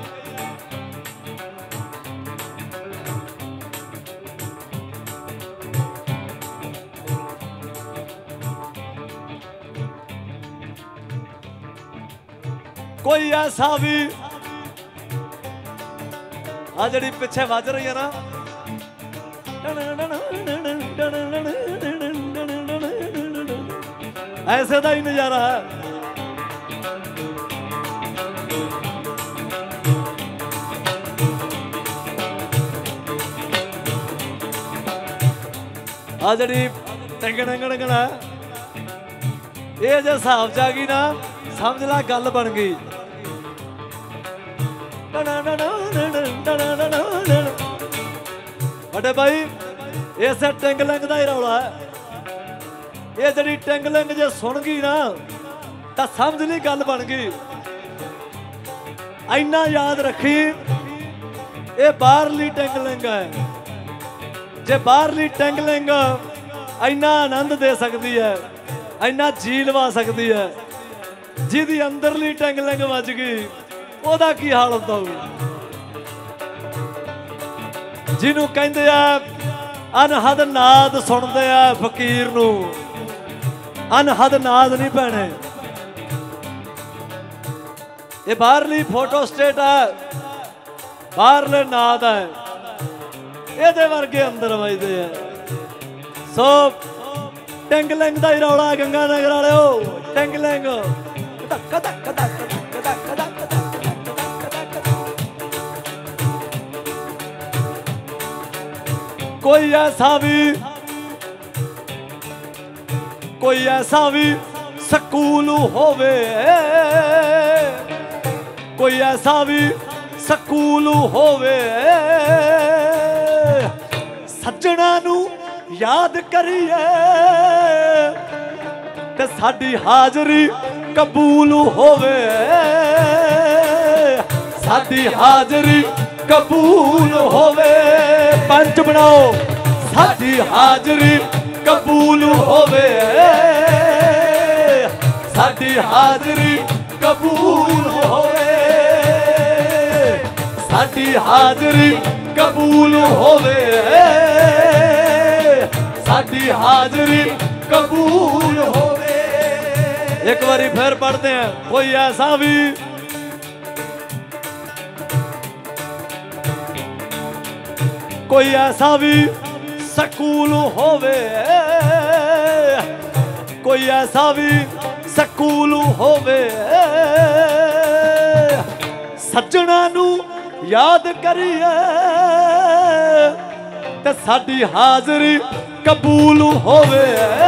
कोई ऐसा भी आ जड़ी पिछे बज रही है ना ऐसे का ही नजारा है आ जड़ी टंगन टंगन है ये जो हिसाब च आ गई ना समझ ला गल बन गई बड़े भाई इस टिंगलिंग का ही रौला है ये जड़ी टिंगलिंग जे सुन गई ना तो समझ ली गल बन गई इन्ना याद रखी ये बाहरली टिंगलिंग है जे बाहरली टिंगलिंग इन्ना आनंद दे सकती है इन्ना जी लवा सकती है जिहदी अंदरली टिंगलिंग वज गई ओदा की हाल होता हो जिन्हों कहते हैं अनहद नाद सुनते आ फकीर नू, अनहद नाद नहीं पैने। ये बाहरली फोटो स्टेट है, बाहरले नाद है, ये वर्गे अंदर वजदे है। सो टेंगलेंग का ही रौला गंगा नगर वाले हो, टेंगलेंग कोई ऐसा भी कोई ऐसा भी स्कूल होवे, कोई ऐसा भी स्कूल होवे, सज्जणा नू याद करिए ते साडी हाजरी कबूल होवे, साडी हाजरी कबूल होवे। पंच बनाओ, साडी हाजरी कबूल होवे, साडी हाजरी कबूल होवे, साडी हाजरी कबूल होवे, साडी हाजरी कबूल होवे। एक बारी फिर पढ़ते हैं। कोई ऐसा भी कोई ऐसा भी स्कूल होवे, कोई ऐसा भी स्कूल होवे, सज्जणा नू याद करिए ते साडी हाजरी कबूल होवे,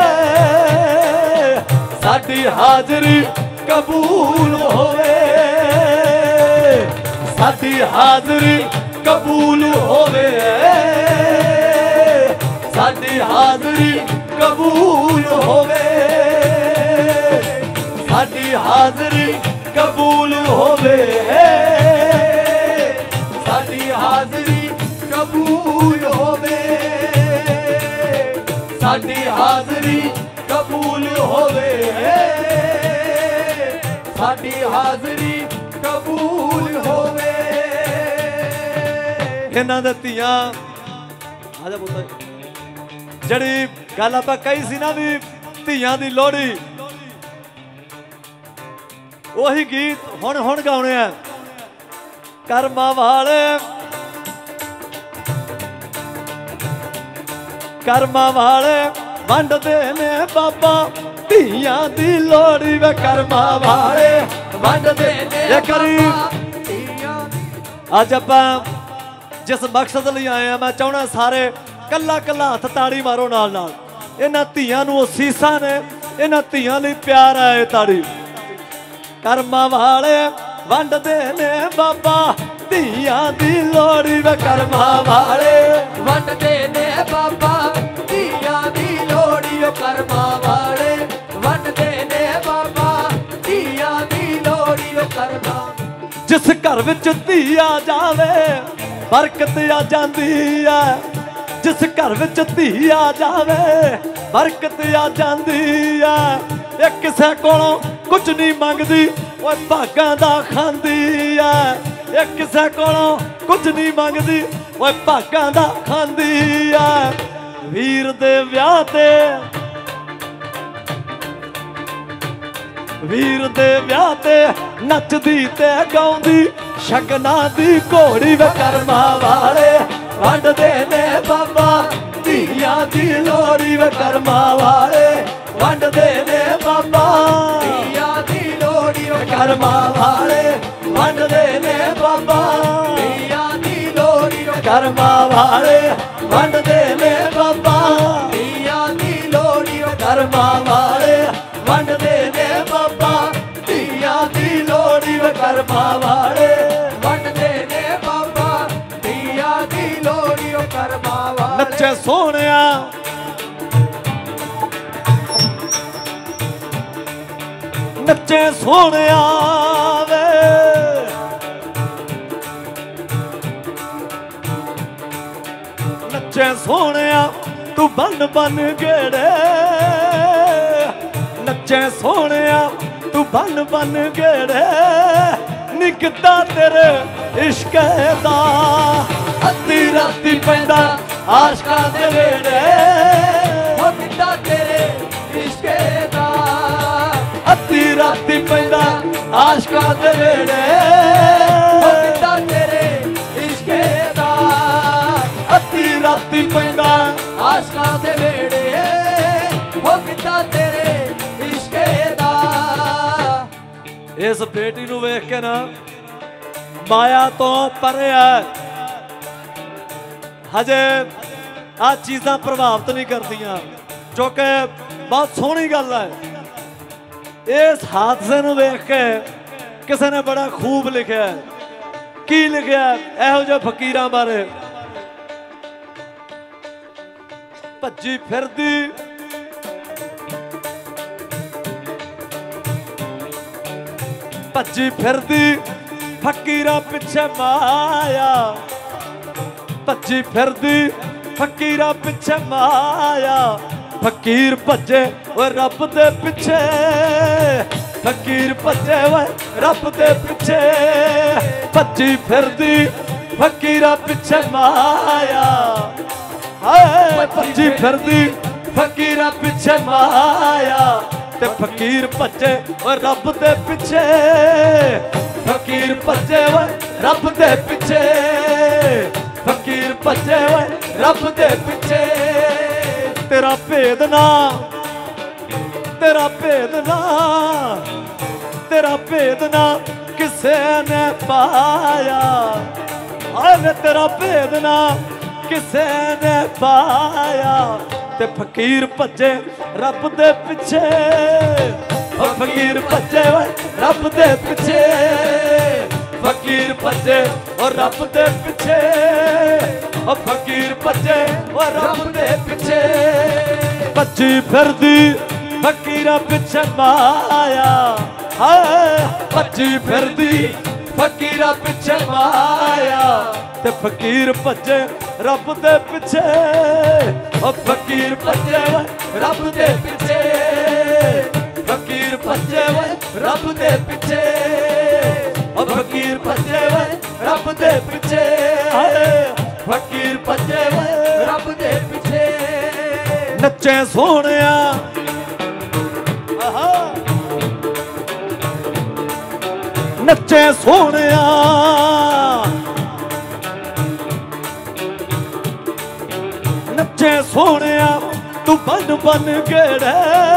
साडी हाजरी कबूल होवे, साडी हाजरी कबूल होवे, साडी हाजरी कबूल होवे, साडी हाजरी कबूल होवे, साडी हाजरी कबूल होवे, साडी हाजरी कबूल होवे, साडी हाजरी कबूल होवे। इन्हां दे धीआं आजा पुत्तर जड़ी गल आपां कही सी ना भी धीआं दी लोहड़ी, ओही गीत हुण हुण गाउणे आ। करमां वाले करमां वाले वंडदे ने बाबा धीआं दी लोहड़ी वे, करमां वाले वंडदे ने करीब। अज आपां जिस मकसद लिए आए हैं, मैं चाहना सारे कला कला हथ ताड़ी मारो नाल नाल। इन्हां धीआं नूं सीसा ने, इन्हां धीआं लई प्यार है ताड़ी। करमां वाले वंडदे ने बाबा धीआं दी लोहड़ी वे, करमां वाले वंडदे ने बाबा धीआं दी लोहड़ी, करमां वाले वंडदे ने बाबा धीआं दी लोहड़ी, करमां। जिस घर विच धी आ जावे बरकत आ जाती है, जिस घर विच धी आ जावे बरकत आ जाती है। एक किसे कोलों कुछ नहीं मंगदी, वो भागां दा खांदी है। एक किसे कोलों कुछ नहीं मंगदी, वो भागां दा खांदी है। वीर दे व्याह ते वीर दे व्याह ते नचदी ते गाउंदी शगना दी घोड़ी वे, करमां वाले वंडदे ने बाबा धीआं दी लोहड़ी वे, करमां वाले वंडदे ने बाबा धीआं दी लोहड़ी, करमां वाले वंडदे ने बाबा धीआं दी लोहड़ी, करमां वाले वंडदे ने बाबा धीआं दी लोहड़ी, करमां वाले वंडदे ने बाबा धीआं दी लोहड़ी वे, करमां वाले वंडदे ने बाबा धीआं दी लोहड़ी, करमां वाले। नच्चे सोहणिया नच्चे सोहणिया वे, नच्चे सोहणिया तू बन बन गेड़े, नच्चे सोहणिया तू बन बन गेड़े, निकदा तेरे इश्क दा। अद्धी राती पैंदा आशकां दे वेड़े हो किता तेरे इश्के दा अद्धी राती पैंदा आशकां दे वेड़े हो किता तेरे इश्के दा अद्धी राती पैंदा आशकां दे वेड़े हो किता तेरे इश्के दा। इस बेटी नूं वेख के ना माया तो परे है हजे आ चीज़ां प्रभावित नहीं करदियां जो कि बहुत सोहनी गल है। इस हादसे नूं वेख के किसी ने बड़ा खूब लिखा है। की लिखा इहो जिहे फकीरां बारे भज्जी फिरदी भज्जी फिरदी फकीरा पिछे माया भज्जी फिरदी फकीरा पिछे माया फकीर भजे वो रब दे पिछे फकीर भजे वो रब दे पिछे भज्जी फिरदी फकीरा पिछे माया भज्जी फिरदी फकीरा पिछे माया ते फकीर भजे वो रब दे पिछे फकीर भजे वो रब दे पिछे फकीर भजे वो रब दे पिछे तेरा भेद ना तेरा भेद ना तेरा भेद ना किसे ने पाया अरे तेरा भेद ना किसे ने पाया ते फकीर भजे रब दे पिछे फकीर भजे रब दे पिछे फकीर भजे और रब दे पिछे फकीर भजे और रब दे पिछे भज्जी फिरदी फकीरा पिछे माया भज्जी फिरदी फकीरा पिछे माया ते फकीर भजे रब दे पिछे फकीर भजे रब दे पिछे फकीर भजे रब दे पिछे फकीर भजे रब दे पिछे फकीर भजे रब दे पिछे नच्चे सोहणिया नच्चे सोहणिया नच्चे सोहणिया तू बन बन गेड़े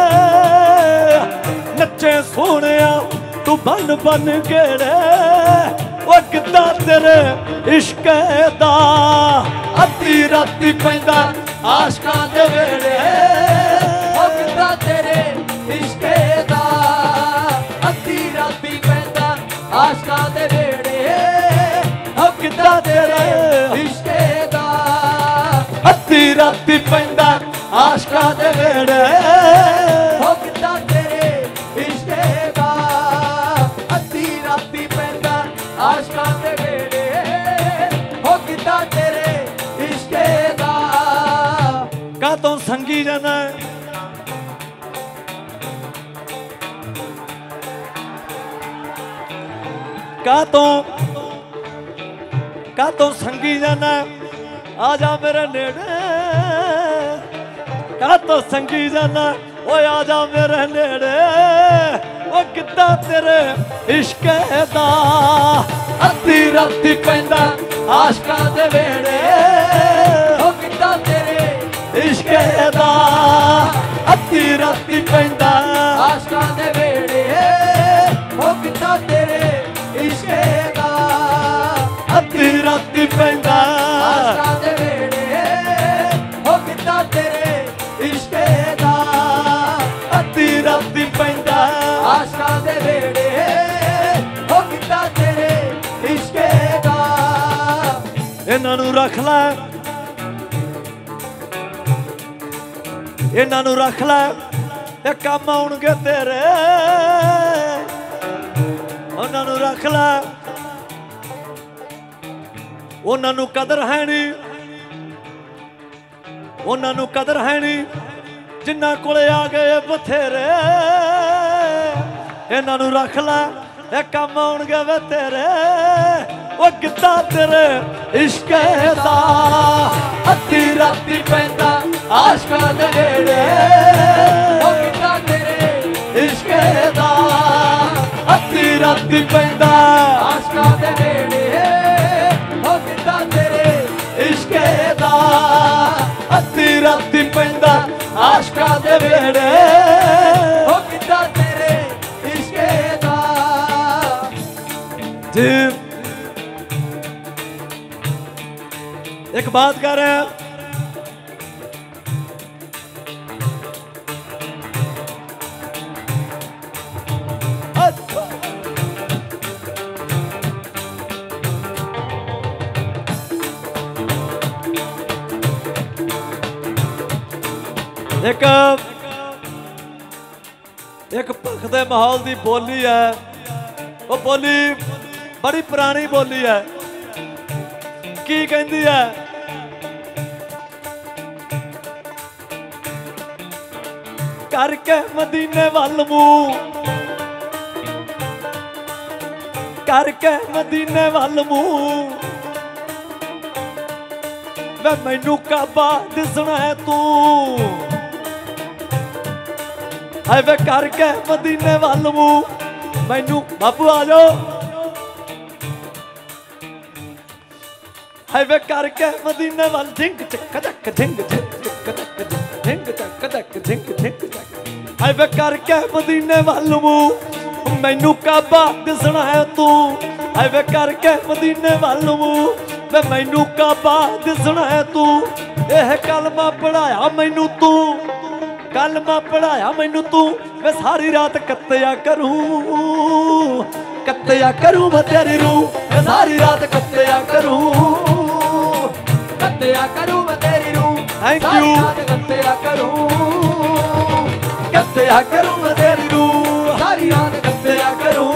नच्चे सोहणिया तू बन बन गेड़े वो किदा तेरे इश्क दा अद्धी राती पैंदा आशकां दे वेड़े वो किदा तेरे इश्क दा अद्धी राती पैंदा आशकां दे वेड़े वो किदा तेरे इश्क दा अद्धी राती पैंदा आशकां दे वेड़े वो किदा तेरे इश्क दा अद्धी राती पैंदा आशकां दे वेड़े वो किदा तेरे इश्क दा। का तो संगी जाना का तो का तो संगी जाना आजा मेरे नेड़े का तो संगी जाना ओ आजा मेरे नेड़े ओ किदा तेरे इश्क दा अद्धी राती पैंदा आशकां दे वेड़े ओ किदा तेरे इश्क दा अद्धी राती पैंदा आशकां दे वेड़े ओ किदा तेरे इश्क दा अद्धी राती पैंदा आशकां दे वेड़े ओ किदा तेरे इश्क दा अद्धी राती पैंदा आशकां दे वेड़े ओ किदा तेरे इश्क दा। इन्हां नूं रख लै इन्हां नूं रख लै ते काम आउणगे तेरे उन्हां नूं रख लै उन्हां नूं कदर है नहीं उन्हां नूं कदर है नहीं जिन्हां कोले आ गए बथेरे इन्हां नूं रख लै ते काम आउणगे वे तेरे ओ गिद्दा तेरे इश्क दा अद्धी राती पैंदा आशकां दे नेड़े ओ गिद्दा तेरे इश्क दा अद्धी राती पैंदा आशकां दे नेड़े ओ गिद्दा तेरे इश्क दा अद्धी राती पैंदा आशकां दे नेड़े ओ गिद्दा तेरे इश्क दा जी। एक बात कर रहे हैं, एक एक भखदे माहौल की बोली है, वो बोली बड़ी पुरानी बोली है। की कहती है, करके मदीने वल मुंह, करके मदीने वल मुंह, वे मैनू काबा दिसना है तू, है वे करके मदीने वल मुंह मैनू। बापू आ जाओ। है वे करके मदीने वल झिंग चक चक झिंग झिंग झिंग चक चक झिंग झिंग चक। है वे करके मदीने वल मुंह मैनू काबा दिसना है तू, है वे करके मदीने वल मुंह वे मैनू काबा दिसना है तू। यह कलमा पढ़ाया मैनू तू, कलमा पढ़ाया मैनू तू, मैं सारी रात कत्या करूं, कत्या करूं मैं तेरी रूह, मैं सारी रात कत्या करूं, कत्या करूं मैं तेरी रूह, थैंक यू, कत्या करूं, कत्या करूं मैं तेरी रूह, सारी रात कत्या करूं,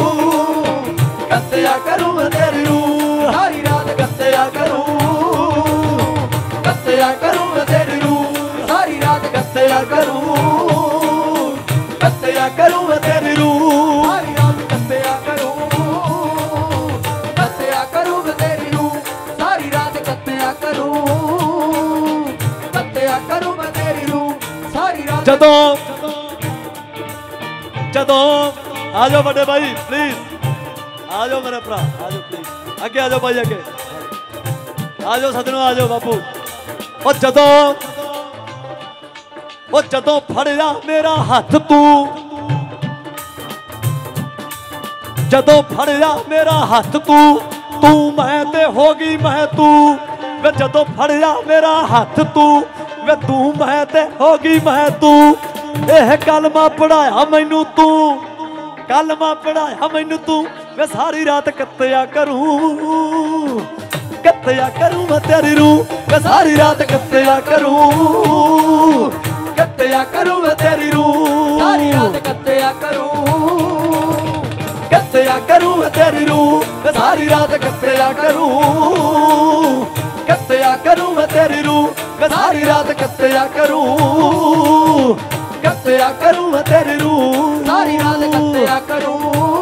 कत्या करूं मैं तेरी रूह, सारी रात कत्या करूं, कत्या करूं मैं तेरी रूह, सारी रात कत्या करूं, कत्या करूं मैं तेरी रूह, सारी रात कत्या करूं, कत्या करूं मैं तेरी रूह, सारी रात कत्या करूं, कत्या करूं मैं तेरी रूह, सारी रात। जदों जदों आ जाओ बड़े भाई प्लीज, आ जाओ मेरे भरा, आ जाओ प्लीज, अगे आ जाओ भाई, अगे आ जाओ सदनों, आ जाओ बापू। और जदों और जदों फड़िया मेरा हाथ तू, जदों फड़िया मेरा हाथ तू, तू मैं ते होगी मैं तू, वे जदों फड़िया मेरा हाथ तू, वे तू मैं ते होगी मैं तू। यह कलमा पढ़ाया मैनू तू, कलमा पढ़ाया मैनू तू, वे सारी रात कत्या करूं, कत्या करूं मैं तेरी रूह, वे सारी रात कत्या करूं, कत्या करूं मैं तेरी रूह, सारी रात कत्या करूं, कत्या करूं मैं तेरी रूह, मैं सारी रात कत्या करूं, कत्या करूं मैं तेरी रूह, मैं सारी रात कत्या करूं, कत्या करूं मैं तेरी रूह, सारी रात कत्या करूं,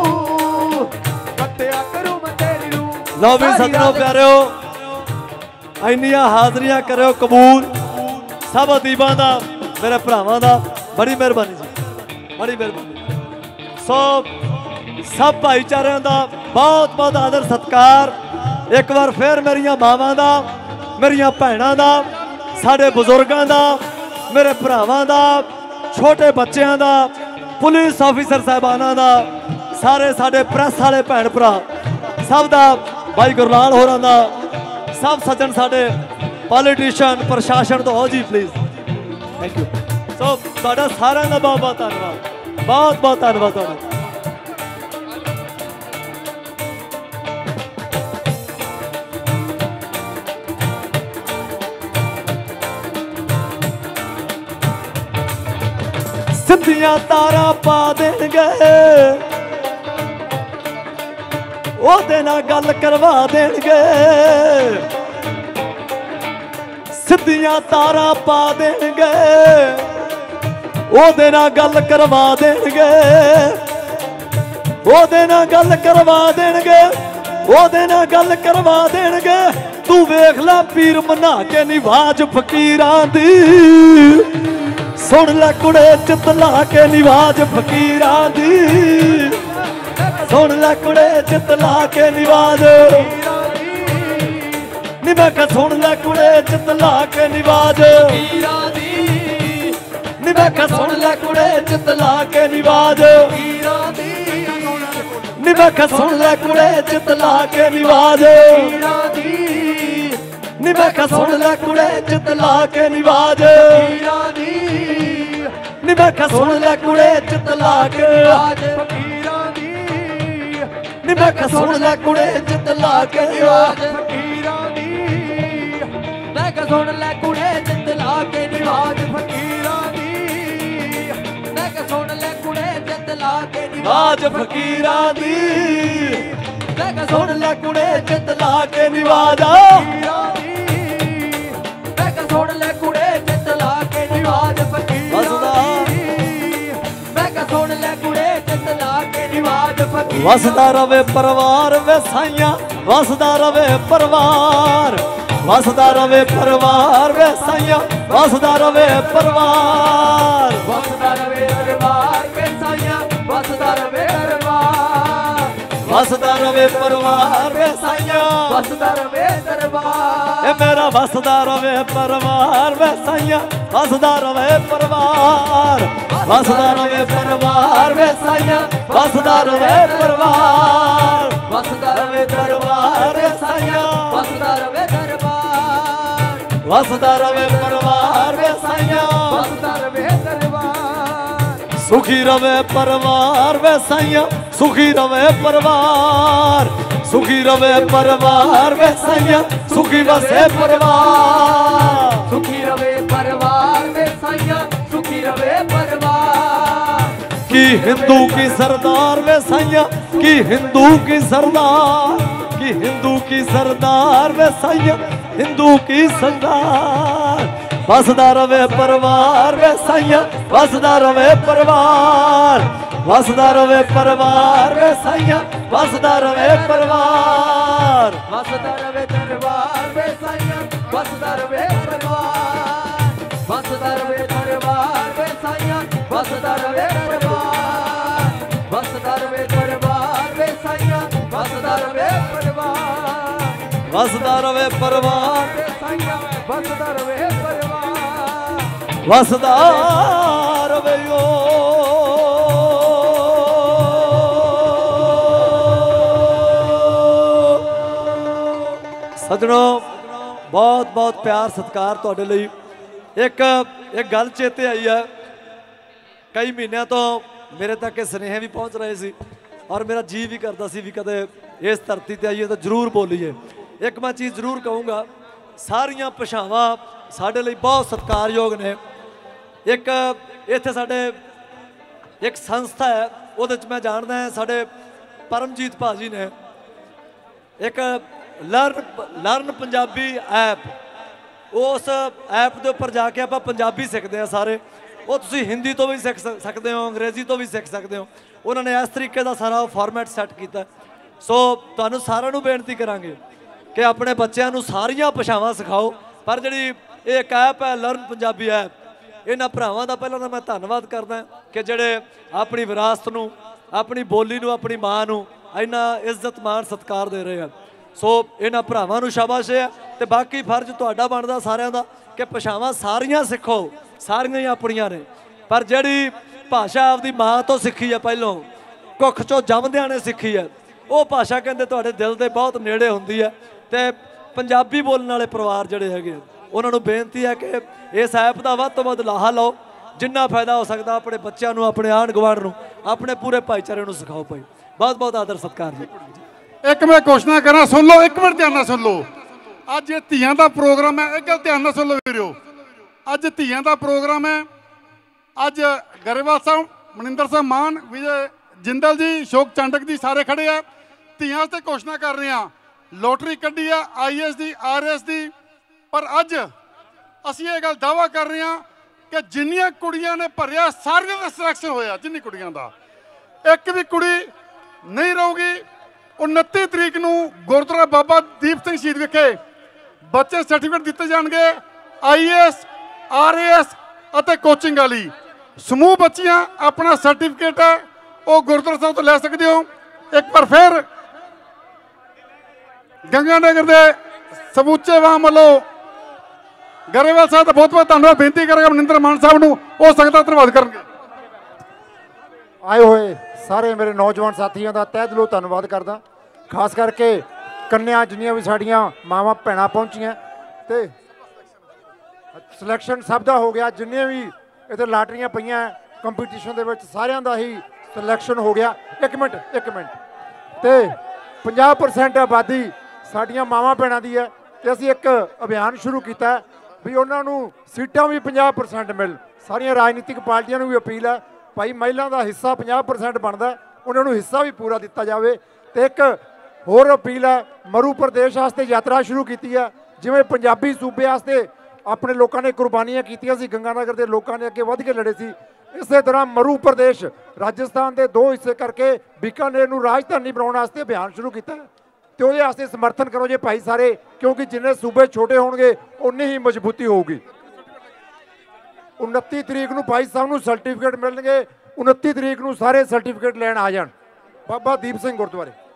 कत्या करूं मैं तेरी रूह। लो भी सदनों प्यारे हो, इन्नियां हाजरियां करो कबूल सब अदीबां दा, मेरे भरावां दा, बड़ी मेहरबानी जी, बड़ी मेहरबानी। सो सब भाईचारियां दा बहुत बहुत आदर सत्कार। एक बार फिर मेरिया मावां दा, मेरिया भैणां दा, साडे बुजुर्गां दा, मेरे भरावां दा, छोटे बच्चों दा, पुलिस ऑफिसर साहबाना दा, सारे साडे प्रेस वाले भैन भरा सब दा, भाई गुरलाल होरां दा, सब सज्जन साडे पॉलिटिशियन प्रशासन तो हो जी प्लीज, थैंक यू। सो तुहाडा सारिआं दा बहुत बहुत धन्नवाद, बहुत बहुत धन्नवाद तुहाडा। सिद्धियां तारा पा देणगे, ओहदे नाल गल करवा देणगे, सिद्धियां तारा पा देणगे, ओहदे नाल गल करवा देणगे, ओहदे नाल गल करवा देणगे, ओदे नाल गल करवा देणगे। तू वेख ला पीर मना के निवाज फकीरां दी, सुन लै कुड़े चित ला के निवाज फकीरां दी, सुन लै कुड़े चित ला के निवाज नी मैं क्या सुन लै कुड़े चित ला के निवाज नी मैं क्या सुन लै कुड़े चित ला के निवाज नी मैं क्या सुन लै कुड़े चित ला के निवाज नी मैं क्या सुन लै कुड़े चित ला के निवाज नी मैं क्या सुन लै कुड़े चित ला के नी मैं क्या सुन लै कुड़े चित ला के निवाज मैं क्या सुन लै कुड़े चित ला के निवाज फकीरां दी, मैं क्या सुन लै कुड़े चित ला के निवाज फकीरां दी, मैं क्या सुन लै कुड़े चित ला के निवाज फकीरां दी, मैं क्या सुन लै कुड़े चित ला के निवाज फकीरां दी, मैं क्या सुन लै कुड़े चित ला के निवाज फकीरां। वसदा रवे परिवार वे साइयां, वसदा रवे परिवार, वसदा रवे परिवार वे साइयां, वसदा रवे परिवार, वसदा रवे परिवार वे साइयां, वसदा रवे परिवार, वसदा रवे परिवार वे साइयां, वसदा रवे दरबार। ए मेरा वसदा रवे परिवार वे साइयां, वसदा रवे परिवार, वसदा रवे परिवार वे साइयां, वसदा रवे परिवार, वसदा रवे परिवार वे साइयां, वसदा रवे दरबार, वसदा रवे परिवार वे साइयां, वसदा रवे दरबार। सुखी रवे परिवार वे साइयां, सुखी रवे परिवार, सुखी रवे परिवार वे साइयां, सुखी वसे परिवार, सुखी रवे परिवार वे साइयां, सुखी रवे परिवार। की हिंदू की सरदार वे साइयां, की हिंदू की सरदार, की हिंदू की सरदार वे साइयां, हिंदू की सरदार। वसदा रवे परिवार वे साइयां, वसदा रवे परिवार, वसदा रवे परिवार वे साइयां, वसदा रवे परिवार, वसदा रवे दरबार वे साइयां, वसदा रवे परिवार, वसदा रवे दरबार वे साइयां, वसदा रवे परिवार, वसदा रवे दरबार वे साइयां, वसदा रवे परिवार, वसदा रवे परिवार वे साइयां, वसदा रवे परिवार, वसदा रवे ओ। सजनों बहुत बहुत प्यार सत्कार तुहाडे लई। एक एक गल चेते आई है, कई महीनों तो मेरे तक ये सुनेहे भी पहुँच रहे सी और मेरा जी भी करता सी भी कदे इस धरती ते आइए तो जरूर बोलीए। एक मैं चीज़ जरूर कहूँगा, सारियां भाषावां साडे लई बहुत सत्कारयोग ने। एक इत्थे साडे एक संस्था है, उहदे च मैं जानदा है साडे परमजीत भाजी ने एक लर्न लर्न पंजाबी ऐप, उस ऐप के उपर जाके आप पंजाबी सीखते हैं सारे। वो तुसी हिंदी तो भी सीख सकते हो, अंग्रेजी तो भी सीख सकते हो। उन्होंने इस तरीके का सारा फॉर्मेट सैट किया। सो तुहानू सारिਆਂ ਨੂੰ बेनती करांगे कि अपने बच्चों को सारिया भाषावां सिखाओ। पर जी एक ऐप है लर्न पंजाबी ऐप, इन्होंने भरावां का पहला तो मैं धन्यवाद करदा कि जेडे अपनी विरासत नूं, अपनी बोली नूं, अपनी मां नूं इन्ना इज्जत मान सत्कार दे रहे हैं। सो इन्हां भरावां नूं शाबाश है। तो बाकी फर्ज तुहाडा बनदा सारिਆਂ दा कि भाषावां सारियां सिखो, सारियां ही अपनियां ने। पर जिहड़ी भाषा आपदी मां तो सीखी है, पहलों कुख चों जमदिआं ने सीखी है, वो भाषा कहंदे तुहाडे दिल दे बहुत नेड़े हुंदी है। तो पंजाबी बोलने वाले परिवार जिहड़े हैगे उन्हां नूं बेनती है कि इस ऐप का वध तो वध लाहा लो, जिन्ना फायदा हो सकता अपने बच्चों नूं, अपने आंढ गुआंढ नूं, अपने पूरे भाईचारे नूं सिखाओ। भाई बहुत बहुत आदर सत्कार जी। एक मैं घोषणा करा, सुन लो, एक मिनट ध्यान नाल सुन लो। अज धीआं दा प्रोग्राम है, एक गल ध्यान नाल सुन लो वीरो, अज धीआं दा प्रोग्राम है। अज गरेवाल साहब, मनिंदर साहब मान, विजय जिंदल जी, शोक चांडक जी सारे खड़े आ। धीआं ते घोषणा कर रहे हैं, लोटरी कड्डी आ आई एस दी, आर एस दी। पर अज असीं ये गल दावा कर रहे हैं कि जिन्नियां कुड़ियां ने भरिया सारियां दा सिलेक्शन होया, जिन्नी कुड़ियां दा एक भी कुड़ी नहीं रहूगी। उनतीस तरीक ਨੂੰ ਗੁਰਦੁਆਰਾ ਬਾਬਾ ਦੀਪ ਸਿੰਘ ਸ਼ਹੀਦ ਵਿਖੇ ਬੱਚੇ ਸਰਟੀਫਿਕੇਟ ਦਿੱਤੇ ਜਾਣਗੇ I A S R A S ਅਤੇ ਕੋਚਿੰਗ ਵਾਲੀ ਸਮੂਹ ਬੱਚੀਆਂ ਆਪਣਾ ਸਰਟੀਫਿਕੇਟ ਹੈ ਉਹ ਗੁਰਦੁਆਰਾ ਸਾਹਿਬ ਤੋਂ ਲੈ ਸਕਦੇ ਹੋ। ਇੱਕ ਵਾਰ ਫਿਰ ਗੰਗਾ ਨਗਰ ਦੇ ਸਮੁੱਚੇ ਵਾਮ ਵੱਲੋਂ ਗਰੇਵਾਲ ਸਾਹਿਬ ਦਾ ਬਹੁਤ ਬਹੁਤ ਧੰਨਵਾਦ ਬੇਨਤੀ ਕਰਾਂਗਾ ਮਨਿੰਦਰ ਮਾਨ ਸਾਹਿਬ ਨੂੰ ਉਹ ਸੰਗਤ ਦਾ ਧੰਨਵਾਦ ਕਰਨਗੇ। ਆਏ ਹੋਏ ਸਾਰੇ ਮੇਰੇ ਨੌਜਵਾਨ ਸਾਥੀਆਂ ਦਾ ਤਹਿ ਦਿਲੋਂ ਧੰਨਵਾਦ ਕਰਦਾ, ਖਾਸ ਕਰਕੇ ਕੰਨਿਆ ਜਿੰਨੀਆਂ ਵੀ ਸਾਡੀਆਂ ਮਾਵਾਂ ਭੈਣਾਂ ਪਹੁੰਚੀਆਂ ਤੇ ਸਿਲੈਕਸ਼ਨ ਸਭ ਦਾ ਹੋ ਗਿਆ। ਜਿੰਨੀਆਂ ਵੀ ਇੱਥੇ ਲਾਟਰੀਆਂ ਪਈਆਂ ਕੰਪੀਟੀਸ਼ਨ ਦੇ ਵਿੱਚ ਸਾਰਿਆਂ ਦਾ ਹੀ ਸਿਲੈਕਸ਼ਨ ਹੋ ਗਿਆ। ਇੱਕ ਮਿੰਟ ਇੱਕ ਮਿੰਟ ਤੇ ਪੰਜਾਹ ਪਰਸੈਂਟ ਆਬਾਦੀ ਸਾਡੀਆਂ ਮਾਵਾਂ ਭੈਣਾਂ ਦੀ ਹੈ ਤੇ ਅਸੀਂ ਇੱਕ ਅਭਿਆਨ ਸ਼ੁਰੂ ਕੀਤਾ ਵੀ ਉਹਨਾਂ ਨੂੰ ਸੀਟਾਂ ਵੀ ਪੰਜਾਹ ਪਰਸੈਂਟ ਮਿਲ। ਸਾਰੀਆਂ ਰਾਜਨੀਤਿਕ ਪਾਰਟੀਆਂ ਨੂੰ ਵੀ ਅਪੀਲ ਹੈ ਭਾਈ ਮਹਿਲਾ ਦਾ ਹਿੱਸਾ ਪੰਜਾਹ ਪਰਸੈਂਟ ਬਣਦਾ, ਉਹਨਾਂ ਨੂੰ ਹਿੱਸਾ ਵੀ ਪੂਰਾ ਦਿੱਤਾ ਜਾਵੇ। ਤੇ ਇੱਕ ਹੋਰ ਅਪੀਲ ਹੈ ਮਰੂ ਪ੍ਰਦੇਸ਼ ਵਾਸਤੇ ਯਾਤਰਾ ਸ਼ੁਰੂ ਕੀਤੀ ਹੈ। ਜਿਵੇਂ ਪੰਜਾਬੀ ਸੂਬੇ ਵਾਸਤੇ ਆਪਣੇ ਲੋਕਾਂ ਨੇ ਕੁਰਬਾਨੀਆਂ ਕੀਤੀਆਂ ਸੀ, ਗੰਗਾ ਨਗਰ ਦੇ ਲੋਕਾਂ ਨੇ ਅੱਗੇ ਵੱਧ ਕੇ ਲੜੇ ਸੀ, ਇਸੇ ਤਰ੍ਹਾਂ ਮਰੂ ਪ੍ਰਦੇਸ਼ ਰਾਜਸਥਾਨ ਦੇ ਦੋ ਹਿੱਸੇ ਕਰਕੇ ਬੀਕਾਨੇਰ ਨੂੰ ਰਾਜਧਾਨੀ ਬਣਾਉਣ ਵਾਸਤੇ ਅਭਿਆਨ ਸ਼ੁਰੂ ਕੀਤਾ ਤੇ ਉਹਦੇ ਵਾਸਤੇ ਸਮਰਥਨ ਕਰੋ ਜੇ ਭਾਈ ਸਾਰੇ, ਕਿਉਂਕਿ ਜਿੰਨੇ ਸੂਬੇ ਛੋਟੇ ਹੋਣਗੇ ਉਨੀ ਹੀ ਮਜ਼ਬੂਤੀ ਹੋਊਗੀ। ਉਨੱਤੀ ਤਰੀਕ ਨੂੰ ਭਾਈ ਸਾਹਿਬ ਨੂੰ ਸਰਟੀਫਿਕੇਟ ਮਿਲਣਗੇ। ਉਨੱਤੀ ਤਰੀਕ ਨੂੰ ਸਾਰੇ ਸਰਟੀਫਿਕੇਟ ਲੈਣ ਆ ਜਾਣ ਬਾਬਾ ਦੀਪ ਸਿੰਘ ਗੁਰਦੁਆਰੇ।